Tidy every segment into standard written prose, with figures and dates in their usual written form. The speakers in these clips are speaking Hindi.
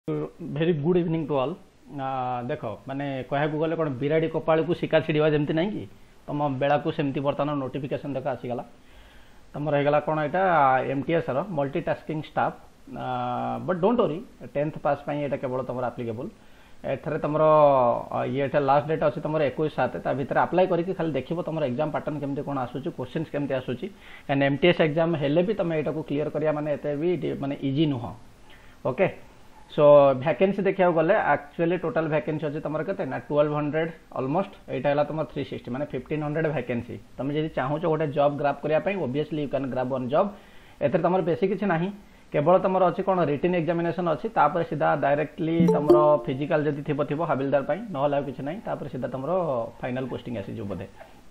Very good evening to all. देख माने कह गले कौन बिराड़ी कपाड़ को शिकार छिड़ा जमी ना कि तुम बेला को सेमती बर्तमान नोटिफिकेशन देख आसीगला तुम रहीगला कौन यहाँ MTS multitasking staff but don't worry 10th pass ये केवल तुम आप्लिकेबल एथरे तुम ये लास्ट डेट अच्छी तुम 21/7 भितर अप्लाई करके खाली देख तुम एग्जाम पैटर्न केमती कौन आसूँ क्वेश्चन केमती आसूँ एंड एमटीएस एग्जाम हेले भी तुम यहाँ को क्लीयर करिया माने एते भी माने इजी नुह। ओके सो वैकेंसी देखा गले एक्चुअली टोटल वैकेंसी अच्छे तुम के 1200 ऑलमोस्ट यहाँ तुम 360 माने 1500 वैकेंसी तुम जब चाहो गोटे जॉब ग्राब करने obviously you can grab one job either तुम बेसी किसी ना केवल तुम अच्छी कौन रिटन एग्जामिनेशन अच्छी तापर सीधा डायरेक्टली तुम फिजिकल जदि थी हाबिलदार ना कि ना सीधा तुम फाइनाल पोस्टिंग आसीज बोधे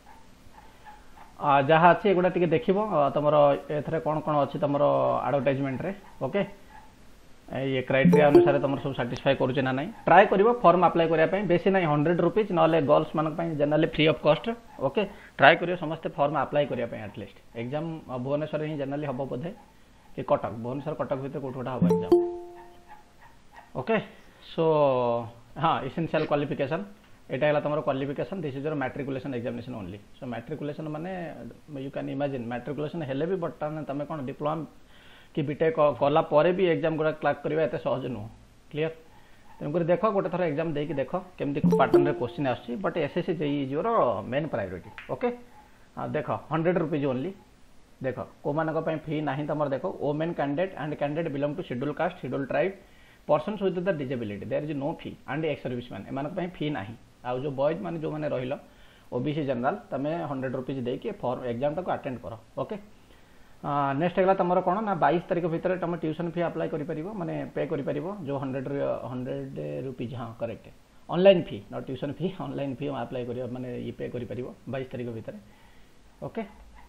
जहाँ अच्छी एगुड़ा टे देख तुम एथरे कौन कौन अच्छी तुम आडवर्टाइजमेंट रे ओके ये क्राइटेरिया अनुसार तुम सब साटिस्फाई करुचे ना नहीं ट्राए कर फॉर्म अप्लाई करने बेसी ना 100 रुपीज ना गर्ल्स मान generally free of cost okay try करियो समस्ते फॉर्म अप्लाई करने एटलिस्ट एग्जाम भुवनेश्वर ही जनरली हम बोधे कि कटक भुवनेश्वर कटक भितर कौट गोटा हम एग्जाम ओके सो हाँ इसेंशियल क्वालिफिकेशन यहाँ तुम qualification this is your matriculation examination only so matriculation माने यू कैन इमेजिन मैट्रिकुलेशन हेले भी बर्तमान तुम कौन डिप्लोमा कि बीटेक कला पर भी एग्जाम गुड़ा क्लाक करवा एत सहज नुह क्लीयर तेणुक देख गोटे थर एग्जाम देख देख केमती पैटर्न रे क्वेश्चन आसुची but SSC JE is your main priority okay देख 100 रुपीज ओनली देख को मान फी ना तुम देख women candidate and candidate belong to schedule caste schedule tribe persons with the disability there is no fee and ex service man एम फी ना आ जो बॉयज मैंने जो मैंने रही ओबीसी जनरल तुम 100 रुपीज देके फॉर्म एग्जाम टाक अटेंड कर ओके नेक्स्ट है तुम कौन ना 22 तारीख भितर तुम ट्यूशन फी अप्लाई कर माने पे कर जो 100 रुपीज हाँ correct online fee not tuition fee online fee apply कर माने ये पे कर 22 तारीख भितर ओके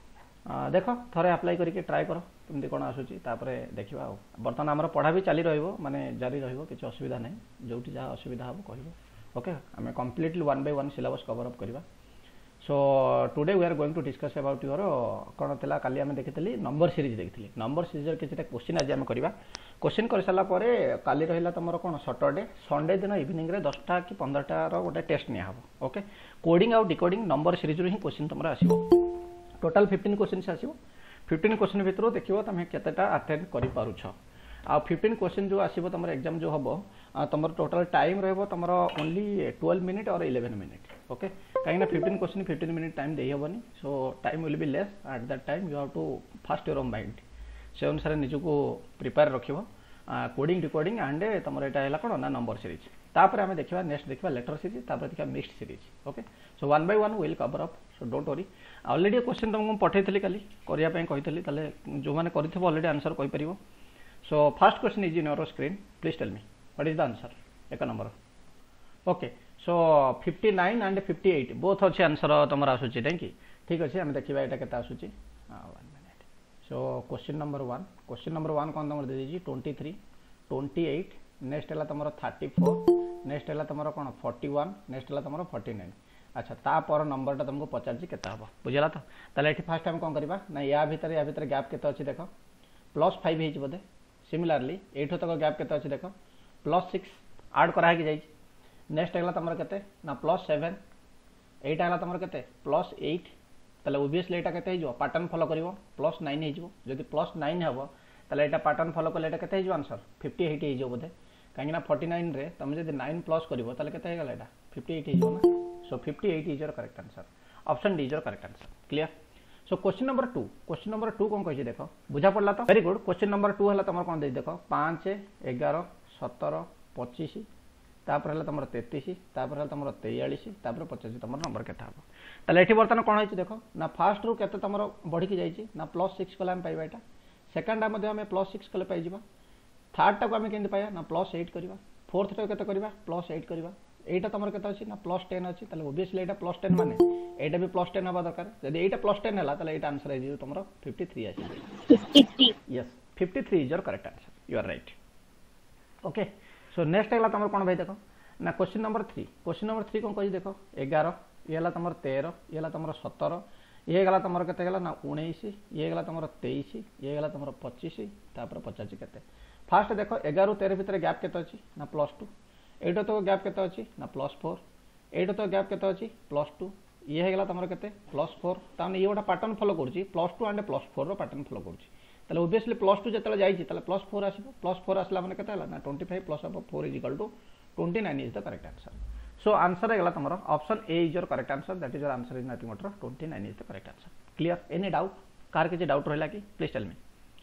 देख थोड़े अप्लाई करके ट्राए कर केमती कौन आसूची देखा बर्तमान आम पढ़ा भी चली माने जारी रही असुविधा ना जो जहाँ असुविधा हम कह ओके आम completely 1 by 1 syllabus cover up करवा so today we are going to discuss about your कौन था काली आम देखी नंबर सीरीज देखी नंबर सीरीज किसी क्वेश्चन आज आम करवा क्वेश्चन कर सारा काली रहा तुम कौन सैटरडे संडे दिन इवनिंग रे 10टा कि 15टार गोटे टेस्ट निया ओके कोडिंग आउ डिकोडिंग नंबर सीरीज ही क्वेश्चन तुम आसो टोटाल 15 क्वेश्चन आसो 15 क्वेश्चन भितर देखो तुम केतेटा अटेंड कर पारुछ आ 15 क्वेश्चन जो आसो तुम एग्जाम जो हम तुम टोटाल टाइम रही तुम ओनली 12 मिनिट और 11 मिनिट ओके कहीं 15 क्वेश्चन 15 मिनिट टाइम दे हेनी so time will be less at that time you have to fast your mind से अनुसार निजको प्रिपेयर रख कोडिंग डिकोडिंग एंड तुम यहाँ है कौन ना नंबर सीरीज तापर आम देखा नेक्स्ट देखा लेटर सीरीज तापर देखा mixed series okay so 1 by 1 will cover up so don't worry already question तुमको पठेली काली करने कही जो मैंने करऑलरेडी आंसर कहीपर so first question is in your screen please tell me what is the answer एक number okay so 59 and 58 both अच्छे आंसर तुम आसूची नहीं कि ठीक अच्छे आम देखा यहाँ के आसूची 1 मिनट सो क्वेश्चन नंबर 1 कौन तुम दे 23 28 नेक्स्ट है तुम 34 नेक्स्ट है तुम कौन 41 नेक्स्ट है तुम 49 अच्छा तापर नंबरटा तुमको पचार के बुझला तो ये फास्ट आम कौन करवा ना या भितर गैप के अच्छी देख +5 हो बोधे सिमिलारली एठो तक गैप के अच्छी देख +6 आड कराई जाइए नेक्स्ट है तुम के ना +7 यहाँ है तुम के +8 ताले ओबियसली यहाँ के पैटर्न फॉलो कर +9 हो जदि +9 हम ताले यहाँ पैटर्न फॉलो कले के आंसर 58 हो बोधे कहीं 49 रे तुम जब 9 प्लस कर के 58 हो ना so 58 is your correct answer option D is your correct answer clear so question number 2 कौन कही देख बुझा पड़ा तो वेरी गुड क्वेश्चन नंबर 2 है तुम कौन दे देख 5 11 17 25 तापर है तुम 33 तापर है तुम 43 तापर 85 तुम नंबर के ये बर्तमान कौन है देख ना फास्ट रू के तुम बढ़ी जाइए ना +6 कले आम पाइबा यहाँ सेकेंड आम +6 कले पाई थर्ड टाक आम के पाया ना +8 करवा फोर्थ टाक के +8 करवा यहाँ तुम के अच्छी ना +10 अच्छी ओबियसली यहाँ +10 माने यहाँ भी +10 हवा दरकार जब यहाँ +10 है यहाँ आंसर है तुम 53 आस yes 53 is your correct answer you are right okay so next है तुम कौन भाई देख ना क्वेश्चन नंबर 3 कौन कही देख 11 ये तुम 13 ये तुम 17 ये गला तुम के ना 19 ये गला तुम 23 ये गला तुम 25 तापर 50 के फास्ट देख 11 रु 13 भितर गैप केते अछि ना +2 एटा तो गैप केते अछि ना +4 एटा तो गैप केते अछि +2 ये हेगला तुम के +4 ताने ये गोटा पैटर्न फॉलो करूची +2 एंड +4 रो पैटर्न फॉलो करूची ताले ऑब्वियसली +2 जतले जाईची ताले +4 आसीबो +4 आसला माने केते हला ना 25 + 4 = 29 is the correct answer so answer हेगला तुम option A is your correct answer that is your answer in mathematics 29 is the correct answer clear any doubt कार के डाउट रहला कि please tell me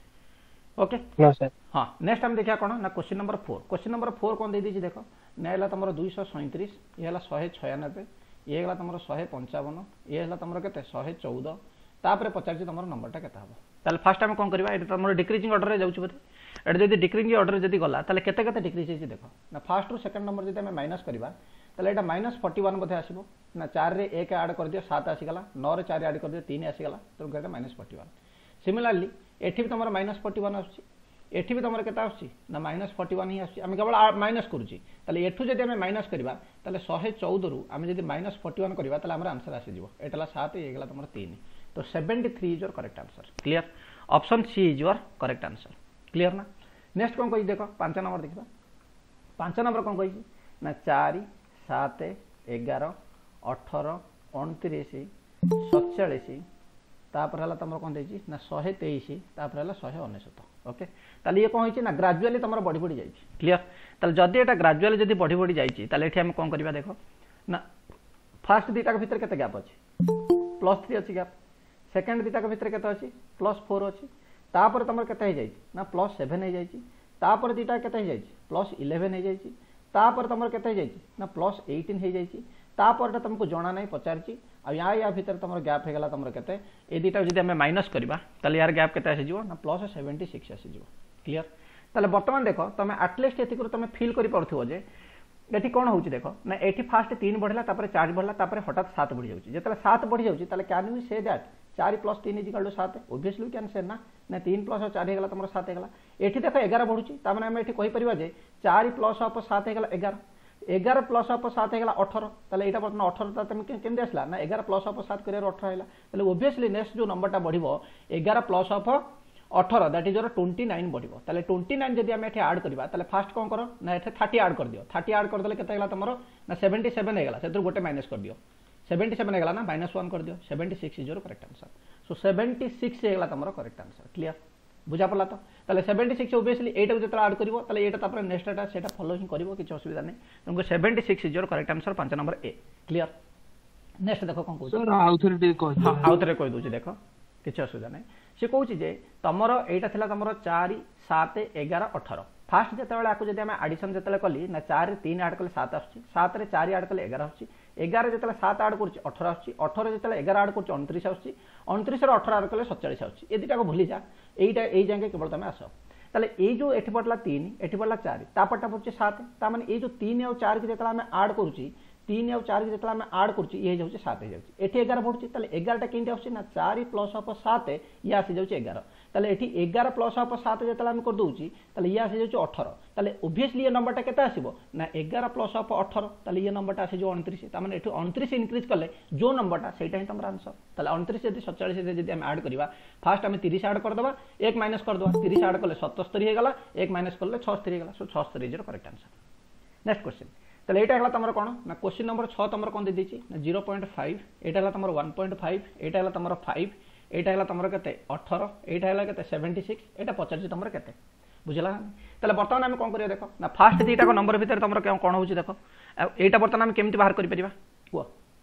okay no sir हाँ नेक्स्ट हम देखिया कोन ना क्वेश्चन नंबर 4 क्वेश्चन नंबर 4 कोन दे दीची देखो ना हला तुम 237 ये हला 196 ये हला तुम 155 ये हला तुम केते 114 तापर पचार तुम नंबरटा केते हबो ताले फर्स्ट टाइम कोन करबा एटा तुम डिक्रीजिंग ऑर्डर रे जाउछ बोते एटा जदी डिक्रीजिंग ऑर्डर जदी गला ताले केते केते डिक्रीज हेची देखो ना फर्स्ट रु सेकंड नंबर जदी हम माइनस करबा ताले एटा -41 बोते आसीबो ना 4 रे 1 ऐड कर दियो 7 आसी गला 9 रे 4 ऐड कर दियो 3 आसी गला तो एटा -41 सिमिलरली एठी भी तुम -41 आछी एठी भी तुम केता आछी ना -41 ही आछी हम केवल माइनस करूची ताले एठू जदी हम माइनस करबा ताले 114 रु हम जदी -41 करबा ताले हमर आंसर आसी जिवो एटाला 7 ए गेला तुम 3 तो 73 is your correct answer clear option C is your correct answer clear ना नेक्स्ट कोन कहि देखो 5 नंबर देखबा 5 नंबर कोन कहि ना 4 7 11 18 29 47 तापर हला तुम कोन देछि ना 123 तापर हला 199 ओके ताले ये कोन होइछि ना ग्रेजुअली तुम बढ़ी बढ़ी जाइछि क्लियर ताले जदी एटा ग्रेजुअली जदी बढ़ी बढ़ी जाइछि ताले एठी हम कोन करबा देखो ना फर्स्ट दीटा के भीतर केते गैप अछि +3 अछि गैप सेकंड दीटा के भीतर केते अछि +4 अछि तापर तुम केते हे जाइछि ना +7 हे जाइछि तापर दीटा केते हे जाइछि +11 हे जाइछि तापर तुम केते हे जाइछि ना +18 हे जाइछि तापर तुमको जना नहीं पचारची आ या भीतर तुम गैप हे गला तुम केते ए दीटा जदी हम माइनस करबा ताले यार गैप केते आसी जिवो ना +76 आसी जिवो क्लियर ताले वर्तमान देखो तुम एटलीस्ट एथि तुम फील करि पड़थो जे एठी कोन होउची देखो ना एठी फास्ट 3 बढ़ला तापर 4 बढ़ला तापर हठात 7 बढ़ी जाउची जेतले 7 बढ़ी जाउची ताले can we say that 4 + 3 = 7 obviously we can say ना 3 + 4 हे गला तुम 7 हे गला एठी देखो 11 बढ़ुची ता माने हम एठी कहि परिबा जे 4 + 7 हे गला 11 11 + 7 हे गला 18 ताले एटा बर्तन 18 ता तुम केमदे आसला ना 11 + 7 करे 18 हेला ताले ऑब्वियसली नेक्स्ट जो नंबरटा बढ़िबो 11 + 18 दैट इज योर 29 बढ़िबो ताले 29 जदी हम एठी ऐड करबा ताले फर्स्ट कोन करो ना एठी 30 ऐड कर दियो 30 ऐड कर देले केते हेला तमरो ना 77 हे गला सेतर गोटे माइनस कर दियो 77 हे गला ना -1 कर दियो 76 is your correct answer so 76 हे गला तमरो करेक्ट आंसर क्लियर बुझा पड़ला तो ताले 76 ऑब्वियसली एटा को जतला ऐड करिवो ताले एटा तापर नेक्स्ट एटा सेटा फॉलो ही करिवो किछ असुविधा नै तुमको 76 is your correct answer 5 number ए क्लियर नेक्स्ट देखो कोन कहू सर आउथरिटी कहि हां आउथरे कहि दोची देखो किछ असुविधा नै से कहूची जे तमरो एटा थिला तमरो 4 7 11 18 फास्ट जतबेला आकु जदी हम एडिशन जतले कली ना 4 रे 3 ऐड कले 7 आछी 7 रे 4 ऐड कले 11 आछी 11 जतले 7 ऐड करछि 18 आछी 18 जतले 11 ऐड करछि 29 आछी 29 रे 18 ऐड कले 47 आछी ए दिटा को भूली जा एटा एई जांगे केवल तमे आसो ताले ए जो एठी पडला 3 एठी पडला 4 तापटा पडछि 7 ता माने ए जो 3 और 4 के जतला हम ऐड करछि 3 और 4 के जतला हम ऐड करछि ये जाउछि 7 हे जाउछि एठी 11 पडछि ताले 11 टा केंति आउछि ना 4 + 7 ये आसी जाउछि 11 ताले एठी 11 + 7 जतला हम कर दोउछि ताले ये आसी जाउछि 18 ताले ऑब्वियसली ये नंबरटा केते आसीबो ना 11 + 18 ताले ये नंबरटा आसी जो 29 ता माने एठी 29 इंक्रीज करले जो नंबरटा सेटा ही तमरा आंसर ताले 29 जदी 47 जदी हम ऐड करबा फर्स्ट हम 30 ऐड कर दबा 1 माइनस कर दबा 30 ऐड करले 77 हे गला 1 माइनस करले 76 हे गला so 76 is correct answer next question ताले एटा हला तमरो कोन ना क्वेश्चन नंबर 6 तमरो कोन दे दिछि ना 0.5 एटा हला तमरो 1.5 एटा हला तमरो 5 एटा हला तमरो केते 18 एटा हला केते 76 एटा 50 तमरो केते बुझला ताले वर्तमान हम कोन करिया देखो ना फर्स्ट दीटा को नंबर भीतर तमरो कोन होउछि देखो एटा वर्तमान हम केमति बाहर करि परिबा को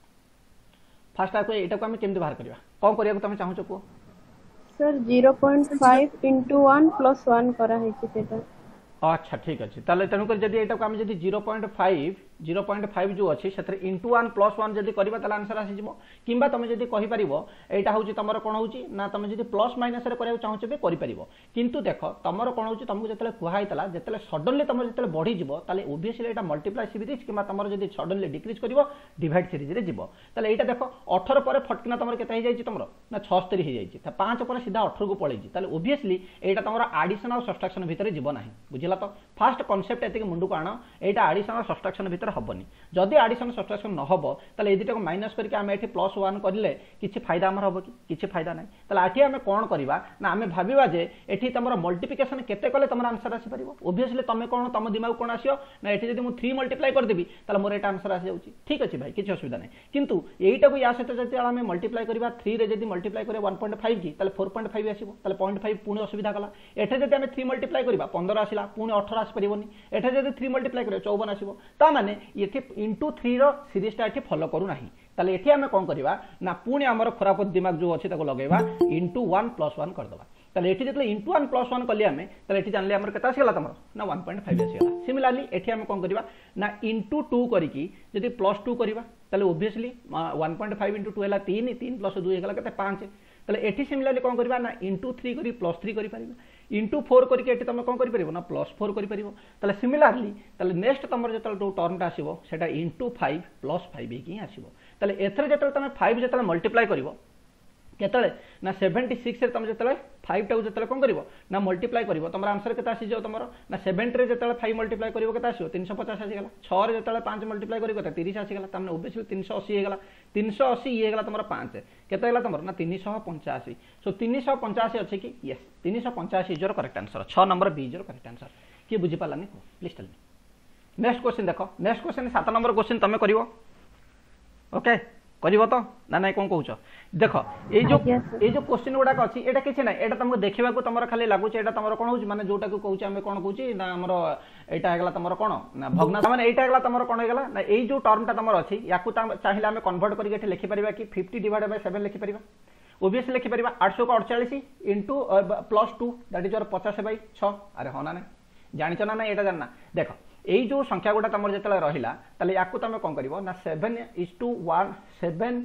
फर्स्ट आको एटा को हम केमति बाहर करिबा कोन करिया को तमे चाहू छ को सर 0.5 * 1 + 1 करा है कि सेटा अच्छा ठीक अच्छे ताले तेणुक जदि एटा को आम जदि 0.5 जो अच्छी से इंटू 1 + 1 जदि करबा ताले आंसर आसी जिवो किंबा तमे जदि कहि परिबो एटा होची तमरो कोन होची ना तमे जदि प्लस माइनस रे करिया चाहू छबे करि परिबो किंतु देखो तमरो कोन होची तमको जतले कुहाइतला जतले सडनली तमरो जतले बढ़ी जिवो ताले ऑब्वियसली एटा मल्टीप्लाई सीरीज किंबा तमरो जदि सडनली डिक्रीज करिवो डिवाइड सीरीज रे जिवो ताले एटा देखो 18 पर फटकिना तमरो केते हे जाईची तमरो ना 76 हे जाईची ता 5 पर सीधा 18 को पळेची ताले ऑब्वियसली एटा तमरो एडिशन और सब्ट्रैक्शन भितरे जिवो नाही बुझिला बुझीगला तो फास्ट कॉन्सेप्ट एति मुंडू को आण एटा एडिशनल सब्ट्रैक्शन भीतर हबनी जदि एडिशनल सब्ट्रैक्शन न हबो तले ए दुटा को माइनस करके आमे एठी +1 करले किछि फायदा हमर हबो कि किछि फायदा नै तले आठी आमे कोन करबा ना आमे भाबिबा जे एठी तमरो मल्टीप्लिकेशन केते कले तमरो आंसर आसी परिबो ऑब्वियसली तमे कोन तम दिमाग कोन आसियो ना एठी जदि मु 3 मल्टीप्लाई कर देबी तले मोर एटा आंसर आसी जाउची ठीक अछि भाई किछि असुविधा नै किंतु एटा को या सहित जदि आमे मल्टीप्लाई करबा 3 रे जदि मल्टीप्लाई करे 1.5 की तले 4.5 आसीबो तले 0.5 पुणी असुविधा कला एठे जदि आमे 3 मल्टीप्लाई करबा 15 आसिला पुणी 18 आसी परिबोनी एठे जदि 3 मल्टीप्लाई करे 54 आसीबो ता माने एठी इनटू 3 रो सीरीज ता एठी फॉलो करू नाही ताले एठी आमे कोन करबा ना पुणी हमर खराब दिमाग जो अछि ताको लगेबा इनटू 1 + 1 कर दबा ताले एठी जतले इनटू 1 + 1 कलिया आमे ताले एठी जानले हमर केता आसीगला तमरो ना 1.5 आसीगला सिमिलरली एठी आमे कोन करबा ना इनटू 2 करिकी जदि +2 करबा ताले ऑब्वियसली 1.5 * 2 हैला 3 3 + 2 हैला केते 5 ताले एठी सिमिलरली कोन करबा ना इनटू 3 करी +3 करि परिबा इनटू 4 करके एठी तमे कोन करि परिबो ना +4 करि परिबो ताले सिमिलरली ताले नेक्स्ट तमर जतल जो टर्मटा आसीबो सेटा इनटू 5 + 5 की आसीबो ताले एथरे जतल तमे 5 जतल मल्टीप्लाई करिवो केतले ना 76 रे तमे जतले 5 टा जतले कोन करिवो ना मल्टीप्लाई करिवो तमरा आंसर केता आसी जाव तमरो ना 70 रे जतले 5 मल्टीप्लाई करिवो केता आसीबो 350 आसी गेला 6 रे जतले 5 मल्टीप्लाई करिवो केता 30 आसी गेला तमने ऑब्वियसली 380 हे गेला 380 ये गेला तमरो 5 केता गेला तमरो ना 385 सो 385 अछि कि yes 385 is your correct answer 6 number B is your correct answer की बुझी पालानी को please tell me next question देखो नेक्स्ट क्वेश्चन 7 नंबर क्वेश्चन तमे करिवो ओके करिवो तो ना नै कोन कहउछ देखो ए जो क्वेश्चन गुडा अछि एटा किछ नै एटा तुमको देखिबा को तमरो खाली लागु छ एटा तमरो कोन होछ माने जोटा को कहउछ हमें कोन कहउची ना हमरो एटा हेगला तमरो कोन ना भग्नांश माने एटा हेगला तमरो कोन हेगला ना ए जो टर्मटा तमरो अछि याकू चाहिला हमें कन्वर्ट करिके एठी लिखि परिबा कि 50 डिवाइडेड बाय 7 लिखि परिबा ऑब्वियसली लिखि परिबा 848 इनटू +2 दैट इज योर 50/6 अरे होना नै जानिछ ना ना एटा जानना देखो एई जो संख्या गुडा तमर जतला रहिला तले याकू तमे कोन करिवो ना 7:1 7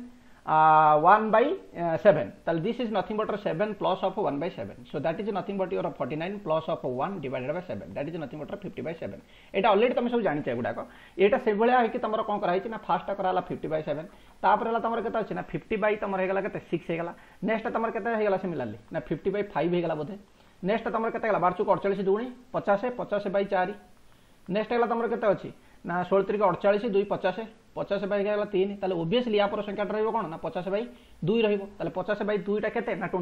1/7 तले this is nothing but 7 plus of 1/7 so that is nothing but your 49 plus of 1 divided by 7 that is nothing but 50/7 एटा ऑलरेडी तमे सब जानि छै गुडा को एटा से भले है कि तमरो कोन कराई छै ना फर्स्ट कराला 50/7 तापर हला तमरो केता छै ना 50 तमरो हेगला केते 6 हेगला नेक्स्ट तमरो केते हेगला सिमिलरली ना 50/5 हेगला बोधे नेक्स्ट तमरो केते हेगला 12 2 50 50/4 नेक्स्ट हेगला तमरो केते अछि ना 16 3 48 2 50 50/3 ताले ऑब्वियसली या पर संख्या रहइबो कोन ना 50/2 रहइबो ताले 50/2 टा केते ना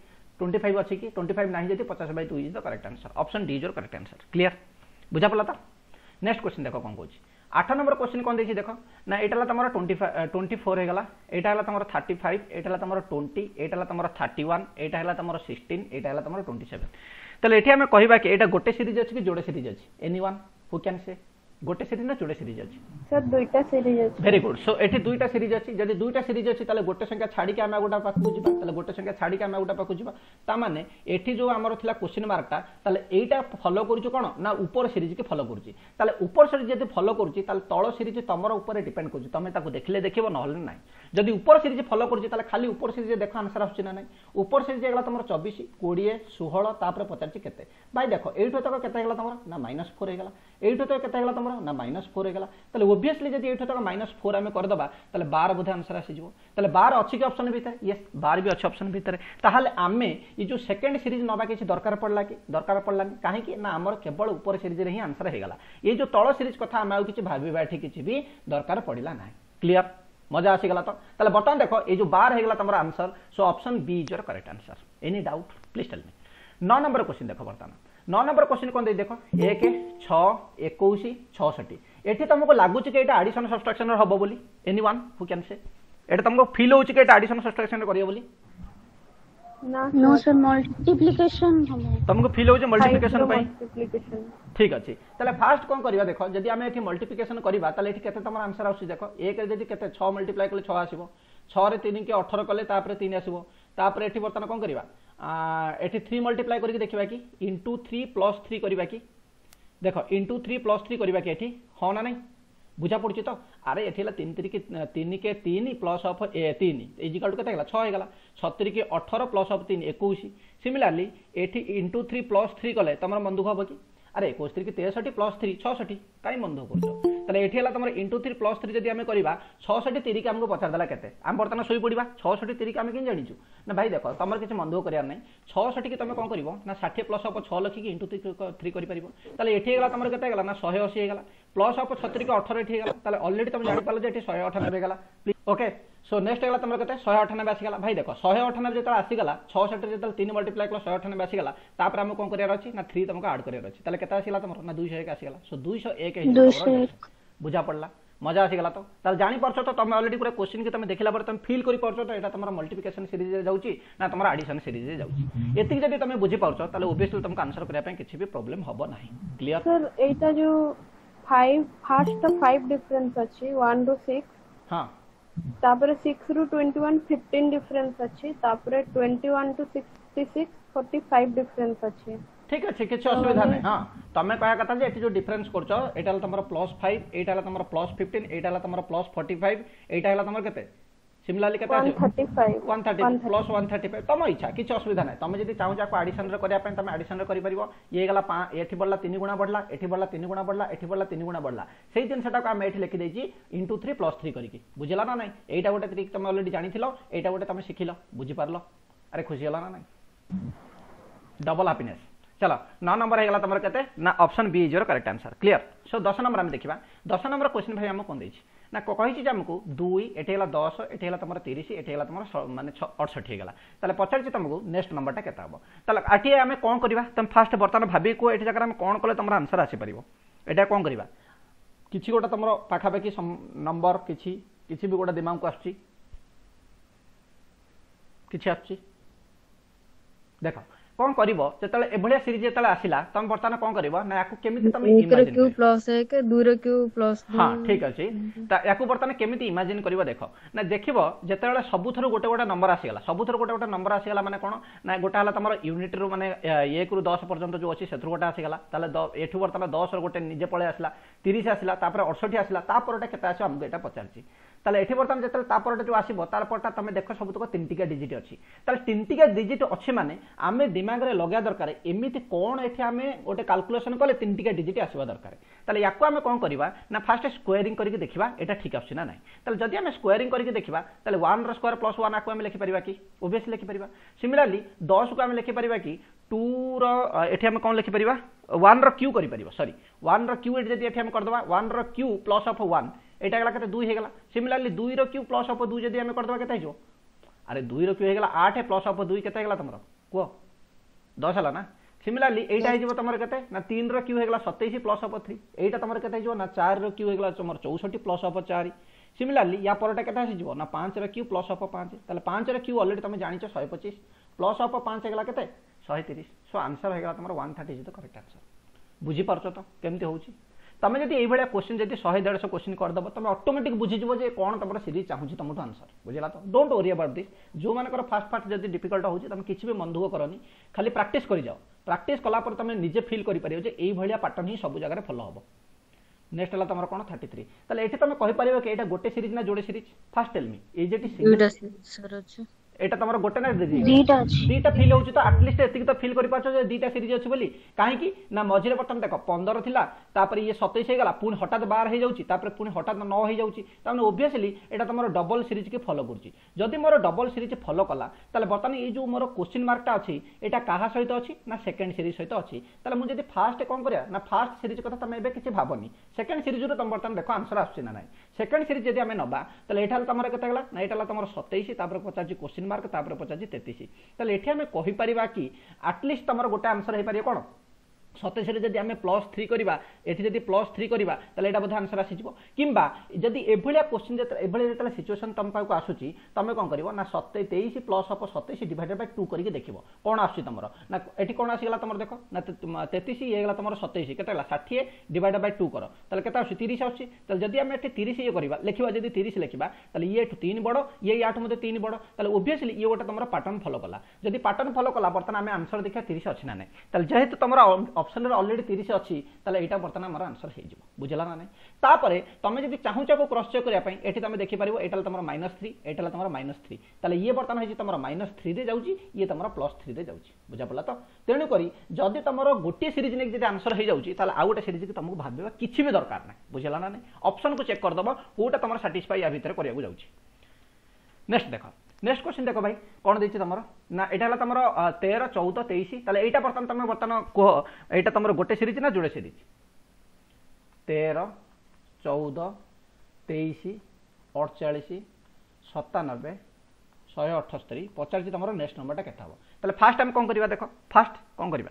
25 अछि कि 25 नाही जति 50/2 is the correct answer option D is your correct answer clear बुझा पला त नेक्स्ट क्वेश्चन देखो कोन कहूची 8 नंबर क्वेश्चन कोन देछि देखो ना एटाला तमरो 24 हे गला एटा हला तमरो 35 एटा हला तमरो 20 एटा हला तमरो 31 एटा हला तमरो 16 एटा हला तमरो 27 ताले एठी हमें कहिबा कि एटा गोटे सीरीज अछि कि जोडे सीरीज अछि एनीवन हु कैन से गोटे सीरीज ना जोड़े सीरीज अछि सर दुईटा सीरीज अछि वेरी गुड सो एठी दुईटा सीरीज अछि जदि दुईटा सीरीज अछि ताले गोटे संख्या छाडी के हम गोटा पाखु जिबा ताले गोटे संख्या छाडी के हम गोटा पाखु जिबा ता माने एठी जो हमर थिला क्वेश्चन मार्कटा ताले एटा फॉलो करूछु कोन ना ऊपर सीरीज के फॉलो करूछि ताले ऊपर सीरीज जदि फॉलो करूछि ताले तळ सीरीज तमरो ऊपर डिपेंड करूछि तमे ताको देखले देखिबो नहले नै जदि ऊपर सीरीज फॉलो करूछि ताले खाली ऊपर सीरीज देखो आंसर आछछि ना नै ऊपर सीरीज हेगला तमरो 24 20 16 तापर 50 केते भाई देखो एठो तक केते हेगला तमरो ना -4 हेगला एठो तक केते हेगला तमरो ना -4 हेगला ताले ऑब्वियसली जदि एठो तक -4 हमें कर दबा ताले 12 बोधे आंसर आसी जिवो ताले 12 अछि के ऑप्शन भीतर यस 12 भी अछि ऑप्शन भीतर ताहाले आमे ई जो सेकंड सीरीज नबा किछि दरकार पड़ला काहे कि ना हमर केवल ऊपर सीरीज रे ही आंसर हेगला ये जो तळ सीरीज कथा हम आउ किछि भाबी बैठी किछि भी दरकार पड़िला नाही क्लियर मजा आसी गला तो ताले बटन देखो ये जो 12 हेगला तमरा answer so option B is your correct answer any doubt please tell me 9 number question देखो बर्तमान 9 नंबर क्वेश्चन कोन दे देखो 1 6 21 66 एठी तुमको लागु कि एटा एडिशन सब्ट्रैक्शन हबो बोली एनीवन हु कैन से एटा तुमको फील होउची कि एटा एडिशन सब्ट्रैक्शन करियो बोली ना नो सर मल्टीप्लिकेशन तुमको फील होउची मल्टीप्लिकेशन पई ठीक अछि तले फास्ट कोन करिवा देखो जदि हमें एठी मल्टीप्लिकेशन करिवा तले एठी केते तमर आंसर आउसी देखो 1 रे जदि केते 6 मल्टीप्लाई करले 6 आसीबो 6 रे 3 के 18 करले तापर 3 आसीबो तापर एठी बर्तन कोन करिवा एठी 3 मल्टीप्लाई करके देखिबा कि इनटू 3 प्लस 3 करिबा कि देखो इनटू 3 प्लस 3 करिबा कि एठी हो ना नै बुझा पड़छि तो अरे एठी ला 3 के 3 plus of 3 is equal to केते गेला 6 हे गेला 36 के 18 प्लस ऑफ 3 21 सिमिलरली एठी इनटू 3 प्लस 3 कले तमर मन दुख हो कि अरे 21 3 63 प्लस 3 66 कहीं मन दुख कर ये तुम इंटू 3 प्लस 3 जब आम करवा 66 3 की आमको पचारदेला के आम बर्तमान शोई पड़ा 66 3 की आम कहीं जाचु ना भाई देख तुम किसी मन दुख करार ना 66 की तुम कौन कर ना 60 प्लस अफ 6 लिखिक इंटू 3 कर ये तुम के ना 180 होगा प्लस अफ 36 को 18 ये अलरेडी तुम जापार जो 198 गला ओके सो नेक्स्ट है तुम के 198 आसीगला भाई देख 198 जो आसीगला 66 जो 3 मल्टीप्लाई कल 198 आसीगला तापर आम कौन करार अच्छी ना 3 तुमको आड करार अच्छी के आसीगला तुम ना 201 आसीगला सो 201 बुझा पड़ला मजा आसीगला तो जानी पार्छ तो तुम अलरेडी पूरा क्वेश्चन की तुम देखला पर तुम फील करि पार्छ तो एटा तुम मल्टीप्लिकेशन सीरीज रे जाउची ना तुम एडिशन सीरीज रे जाउची एतिक जदी तुम बुझी पार्छ ताले ऑब्वियसली तुमको आंसर करिया पे किछि भी प्रॉब्लम हबो नाही क्लियर सर एटा जो 5 फर्स्ट 5 डिफरेंस अछि 1 टू 6 हां तापर 6 रू 21 15 डिफरेंस अछि तापर 21 टू 66 45 डिफरेंस अछि ठीक अच्छे किसी असुविधा नहीं हाँ तुम्हें कह कथा जे जो डिफरेंस करछ एटा तुम +5 एटा तुम +15 एटा तुम +45 एटा तुम केते सिमिलरली केते 135 130 प्लस 135 तुम इच्छा किसी असुविधा नहीं तुम जब चाहू जाको एडिशन रे करिया तुम एडिशन रे करि परिबो ये गला एठी बढ़ला 3 गुणा बढ़ला एठी बढ़ला 3 गुणा बढ़ला एठी बढ़ला 3 गुणा बढ़ला सेही दिन सेटा को हम एठी लिखि देछि इंटू 3 प्लस 3 करिकि बुझला ना नहीं एटा गोटे ट्रिक तुम ऑलरेडी जानिथिलो एटा गोटे तुम सिखिलो बुझी पारलो अरे खुशी होला ना नहीं डबल हैप्पीनेस चलो 9 नंबर है तुम के ना option B is your correct answer clear so 10 number आम देखा 10 नंबर क्वेश्चन भाई आम कौन देछि ना कही आमको 2 एटी 10 एटी तुम 30 एटी तुम माने 68 होगा ताले पचार तुमको नेक्स्ट नंबरटा केता हम ताले आटी आम कौन करवा तुम फास्ट बर्तमान भाभी को ये जगह कौन कले तुम आंसर आसीपर एटा कौन करवा किसी गोटे तुम पाखापाखि नंबर किसी भी गोटे दिमाग को आसुची देख कौन करिवो जेतले एभलिया सीरीज जेतले आसिला तुम बर्तमान कौन करिवो ना याकू केमिति तुम इमेजिन q प्लस 1 2 रो q प्लस 2 हां ठीक अछि ता याकू बर्तमान केमिति इमेजिन करिवो देखो ना देखिवो जेतले सबुथरो गोटे गोटे नंबर आसीगला सबुथरो गोटे गोटे नंबर आसीगला माने कोन ना गोटा हला तमरो यूनिट रो माने 1 रू 10 पर्यंत जो अछि सेथरो गोटे आसीगला ताले एठु बर्तमान 10 रो गोटे निजे पळे आसिला 30 आसिला तापर 68 आसिला तापरटा केते आछो हमको एटा पचारछि ताले एठी बर्तमान जेतले तापरटा जो आसीबो तार परटा तमे देखो सबुतको 3 टिका डिजिट अछि ताले 3 टिका डिजिट अछि माने आमे दिमाग रे लगा दरकार एमिति कोन एठी आमे गोटे कैलकुलेशन कले 3 टिका डिजिट आसीबा दरकार ताले याकू आमे कोन करबा ना फास्ट स्क्वायरिंग करके देखिबा एटा ठीक आछि ना नाही ताले जदि आमे स्क्वायरिंग करके देखिबा ताले 1 रो स्क्वायर प्लस 1 आकू आमे लिखि परिबा कि ऑब्वियसली लिखि परिबा सिमिलरली 10 को आमे लिखि परिबा कि 2 रो एठी आमे कोन लिखि परिबा 1 रो क्यू करि परिबा सॉरी 1 रो क्यू जदि एठी आमे कर दबा 1 रो क्यू प्लस ऑफ 1 एटा गला केते 2 हे गला सिमिलरली 2 रो क्यू प्लस ऑफ 2 जदि आमे कर दबा केते हिजो अरे 2 रो क्यू हे गला 8 प्लस ऑफ 2 केते गला तमरो को 10 हला ना सिमिलरली एटा हिजो तमरो केते ना 3 रो क्यू हे गला 27 प्लस ऑफ 3 एटा तमरो केते हिजो ना 4 रो क्यू हे गला तमरो 64 प्लस ऑफ 4 सिमिलरली या परटा केते हिजो ना 5 रो क्यू प्लस ऑफ 5 ताले 5 रो क्यू ऑलरेडी तमे जानिचो 125 प्लस ऑफ 5 हे गला केते 130 सो आंसर हे गला तमरो 130 इज द करेक्ट आंसर बुझी पारछो तो केमते होउची तमें जब ये क्वेश्चन जब 100-150 क्वेश्चन करदेव तुम ऑटोमेटिक बुझीज जे कौन तुम सीरीज चाहूँ तुम आंसर बुझला तो डोंट वरी अबाउट दिस जो मानकर फास्ट जब डिफिकल्ट हो तुम किसी भी मन दुख करनी खाली प्रैक्टिस कर जाओ प्रैक्टिस कलापर तुम निजे फील कर पैटर्न ही सब जगह फॉलो हम नेक्स्ट है तुम कौन 33 ताले एठी तुम कहि परिबो कि एटा गोटे सीरीज ना जोड़े सीरीज फास्ट टेल मी ए जेटी सीरीज एटा तमरो गोटे ना दीटा फील होउची तो एटलीस्ट एतिक तो फील करि पाछो जे दीटा सीरीज अछि बोली काहे कि ना मझिरे बटन देखो 15 थिला तापर ये 27 हे गला पुनी हठात 12 हे जाउची तापर पुनी हठात 9 हे जाउची ताने ऑब्वियसली एटा तमरो डबल सीरीज के फॉलो करची जदी मोर डबल सीरीज फॉलो कला ताले बर्तमान ये जो मोर क्वेश्चन मार्क ता अछि एटा काहा सहित अछि ना सेकंड सीरीज सहित अछि ताले मु जदी फास्ट कोन करिया ना फास्ट सीरीज कथा तमे एबे किछि भाबनी सेकंड सीरीज रो तम बर्तमान देखो आंसर आछि ना नाही सेकंड सीरीज जदी हमें नबा ताले एठाल तमरो केते गला ना एटाला तमरो 27 तापर 50 क्वेश्चन मार्क तापर 50 33 ताले एठी हमें कहि परिबा कि एटलीस्ट तमरो गोटे आंसर हे परियो कोन 27 रे जदी हमें +3 करबा एठी जदी +3 करबा ताले एटा बोध आंसर आसी जिवो किंबा जदी एभलिया क्वेश्चन एभलिया जेतला सिचुएशन तम पाको आसुची तमे कोन करबो ना 23 प्लस ऑफ 27 डिवाइडेड बाय 2 करके देखिबो कोन आसुची तमरो ना एठी कोन आसी गला तमरो देखो ना 33 ये गला तमरो 27 केते गला 60 डिवाइडेड बाय 2 करो ताले केते आसुची 30 आसुची ताले जदी हमें एठी 30 ये करबा लेखिबा जदी 30 लेखिबा ताले ये 3 बडो ये 8 मध्ये 3 बडो ताले ऑब्वियसली ये गोटे तमरो पैटर्न फॉलो कला जदी पैटर्न फॉलो कला बर्तन हमें आंसर देखा 30 अछि ना नै ताले जेहेतु तमरो ऑप्शन रे ऑलरेडी 30 अछि ताले एटा बर्तन हमर आंसर हे जिवो बुझला ना नै तापरे तमे जदी चाहू को क्रॉस चेक करिया पई एठी तमे देखि परिबो एटा तमर -3 एटा तमर -3 ताले ये बर्तन हे जे तमर -3 दे जाउची ये तमर +3 दे जाउची बुझा पला तो तेनु करी जदी तमर गोटे सीरीज ने जदी आंसर हे जाउची ताले आ गोटे सीरीज के तमको भाबबा किछि भी दरकार नै बुझला ना नै ऑप्शन को चेक कर दबो कोटा तमर सैटिस्फाई या भीतर करिया को जाउची नेक्स्ट देखो नेक्स्ट क्वेश्चन देखो भाई कौन देछि तमर ना एटा हला तमर 13 14 23 ताले एटा बर्तन तमे बर्तन को एटा तमर गोटे सीरीज ना जोड़े सीरीज 13 14 23 48 97 178 पचार तमर नेक्स्ट नंबर टा केता हो ताले फास्ट हम कोन करबा देखो फास्ट कोन करबा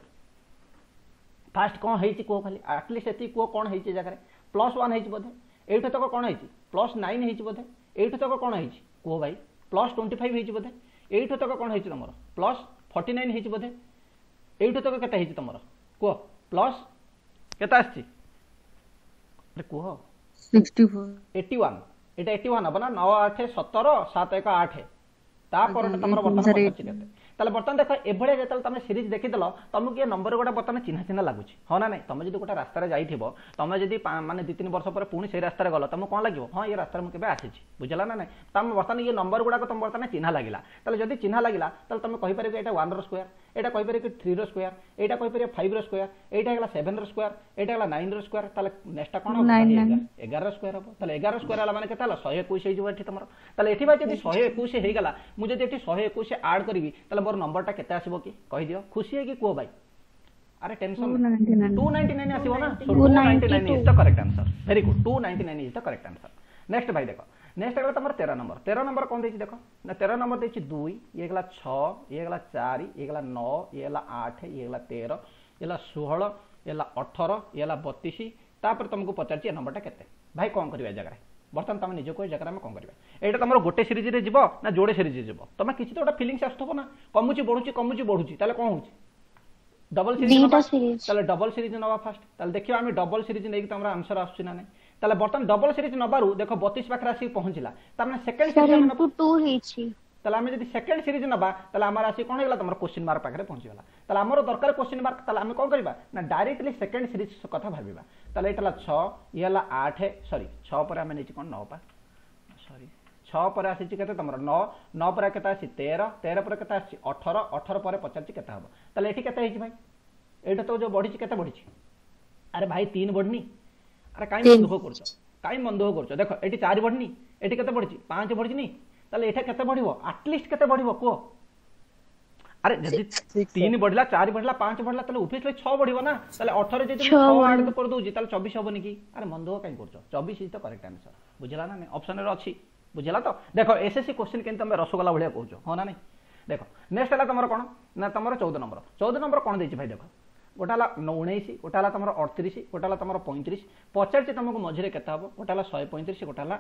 फास्ट कोन हेछि को खाली एटलीस्ट एति को कोन हेछि जगह +1 हेछि बोधे एठो तक कोन हेछि +9 हेछि बोधे एठो तक कोन हेछि को भाई +25 हेछि बोधे एठो तक कोन हेछि तमर +49 हेछि बोधे एठो तक केता हेछि तमर को प्लस केता आछि अरे को 64 81 एटा 81 हबना 9 8 17 7 1 8 ता पर तमर बर्तन पछछि केते ताले बर्तन देखो एभळे जेतल तमे सीरीज देखि देलो तमु के नंबर गोटा बर्तन चिन्हा चिन्हा लागुछि हो ना नै तमे जदी गोटा रास्ता रे जाइथिबो तमे जदी माने 2 3 वर्ष पर पुणी से रास्ता रे गलो तमु कोन लागिवो हां ये रास्ता रे म केबे आछिछि बुझला ना नै तम बर्तन ये नंबर गोटा को तम बर्तन चिन्हा लागिला ताले जदी चिन्हा लागिला ताले तमे कहि परिबे एटा 1 रो स्क्वायर एटा कहि परिबे 3 रो स्क्वायर एटा कहि परिबे 5 रो स्क्वायर एटा हला 7 रो स्क्वायर एटा हला 9 रो स्क्वायर ताले नेक्स्ट कोन हो 11 रो स्क्वायर हो ताले 11 रो स्क्वायर हला माने केता हला 121 हे जबो एठी तमरो ताले एठी भाई जदी 121 हे गला मु जदी एठी 121 ऐड करबी ताले मोर नंबर टा केते आसीबो की कहि दियो खुशी है कि को भाई अरे टेंशन 299 आसीबो ना so 299 is the correct answer very good 299 is the correct answer next भाई देखो नेक्स्ट अगला तमर 13 नंबर कोन देछि देखो ना 13 नंबर देछि 2 ये गला 6 ये गला 4 ये गला 9 ये गला 8 ये गला 13 ये गला 16 ये गला 18 ये गला 32 तापर तुमको पचारछि नंबर टा केते भाई कोन करबा जगह बर्तन तुम निज को जगह में कौन करवा एटा तुम गोटे सीरीज रे जीव ना जोड़े सीरीज रे जीव तुम किसी तो फिलिंग्स आसथबो ना कमुची बढ़ुची ताले कोन होची डबल सीरीज ताले डबल सीरीज नवा फास्ट ताले देखियो आमे डबल सीरीज नै कि तमरा आंसर आछी ना नै ताले बर्तन डबल सीरीज नबारु देखो 32 पाखरा आसी पहुंचला त माने सेकंड सीरीज में 2 हेची ताले आमे जदी सेकंड सीरीज नबा ताले हमर आसी कोन हेला तमरा क्वेश्चन मार्क पाखरे पहुंची गला ताले हमर दरकार क्वेश्चन मार्क ताले आमे कोन करबा ना डायरेक्टली सेकंड सीरीज कथा भाबिबा ताले एटला 6 ये हला 8 सॉरी 6 पर आमे नेची कोन 9 पा सॉरी 6 पर आसी केते तमरा 9 9 पर केता आसी 13 13 पर केता आसी 18 18 पर 50 केता हबो ताले एठी केता हेची भाई एटा तो जो बढ़ी केते बढ़ी अरे भाई 3 बढ़नी अरे काई मन दुख करछो देखो एठी 4 बढ़नी एठी केते बढ़ी 5 बढ़ी नी ताले एठा केते बढ़िबो एटलीस्ट केते बढ़िबो को अरे जदी 3 बढ़ला 4 बढ़ला 5 बढ़ला ताले ऑब्वियसली 6 बढ़िबो ना ताले 18 जदी 6 ऐड कर दोजी ताले 24 होबो की अरे मन दुख काई करछो 24 इज द करेक्ट आंसर बुझला ना ऑप्शन रे अछि बुझला तो देखो एसएससी क्वेश्चन केन तमे रसगोला भलिया कहछो हो ना नहीं देखो नेक्स्ट हला तमरो कोन ना तमरो 14 नंबर कोन देछि भाई देखो गोटा 19 गोटा तुम 38 गोटा तुम 35 पचार तुमको मझे केता हम गोटा 135 गोटा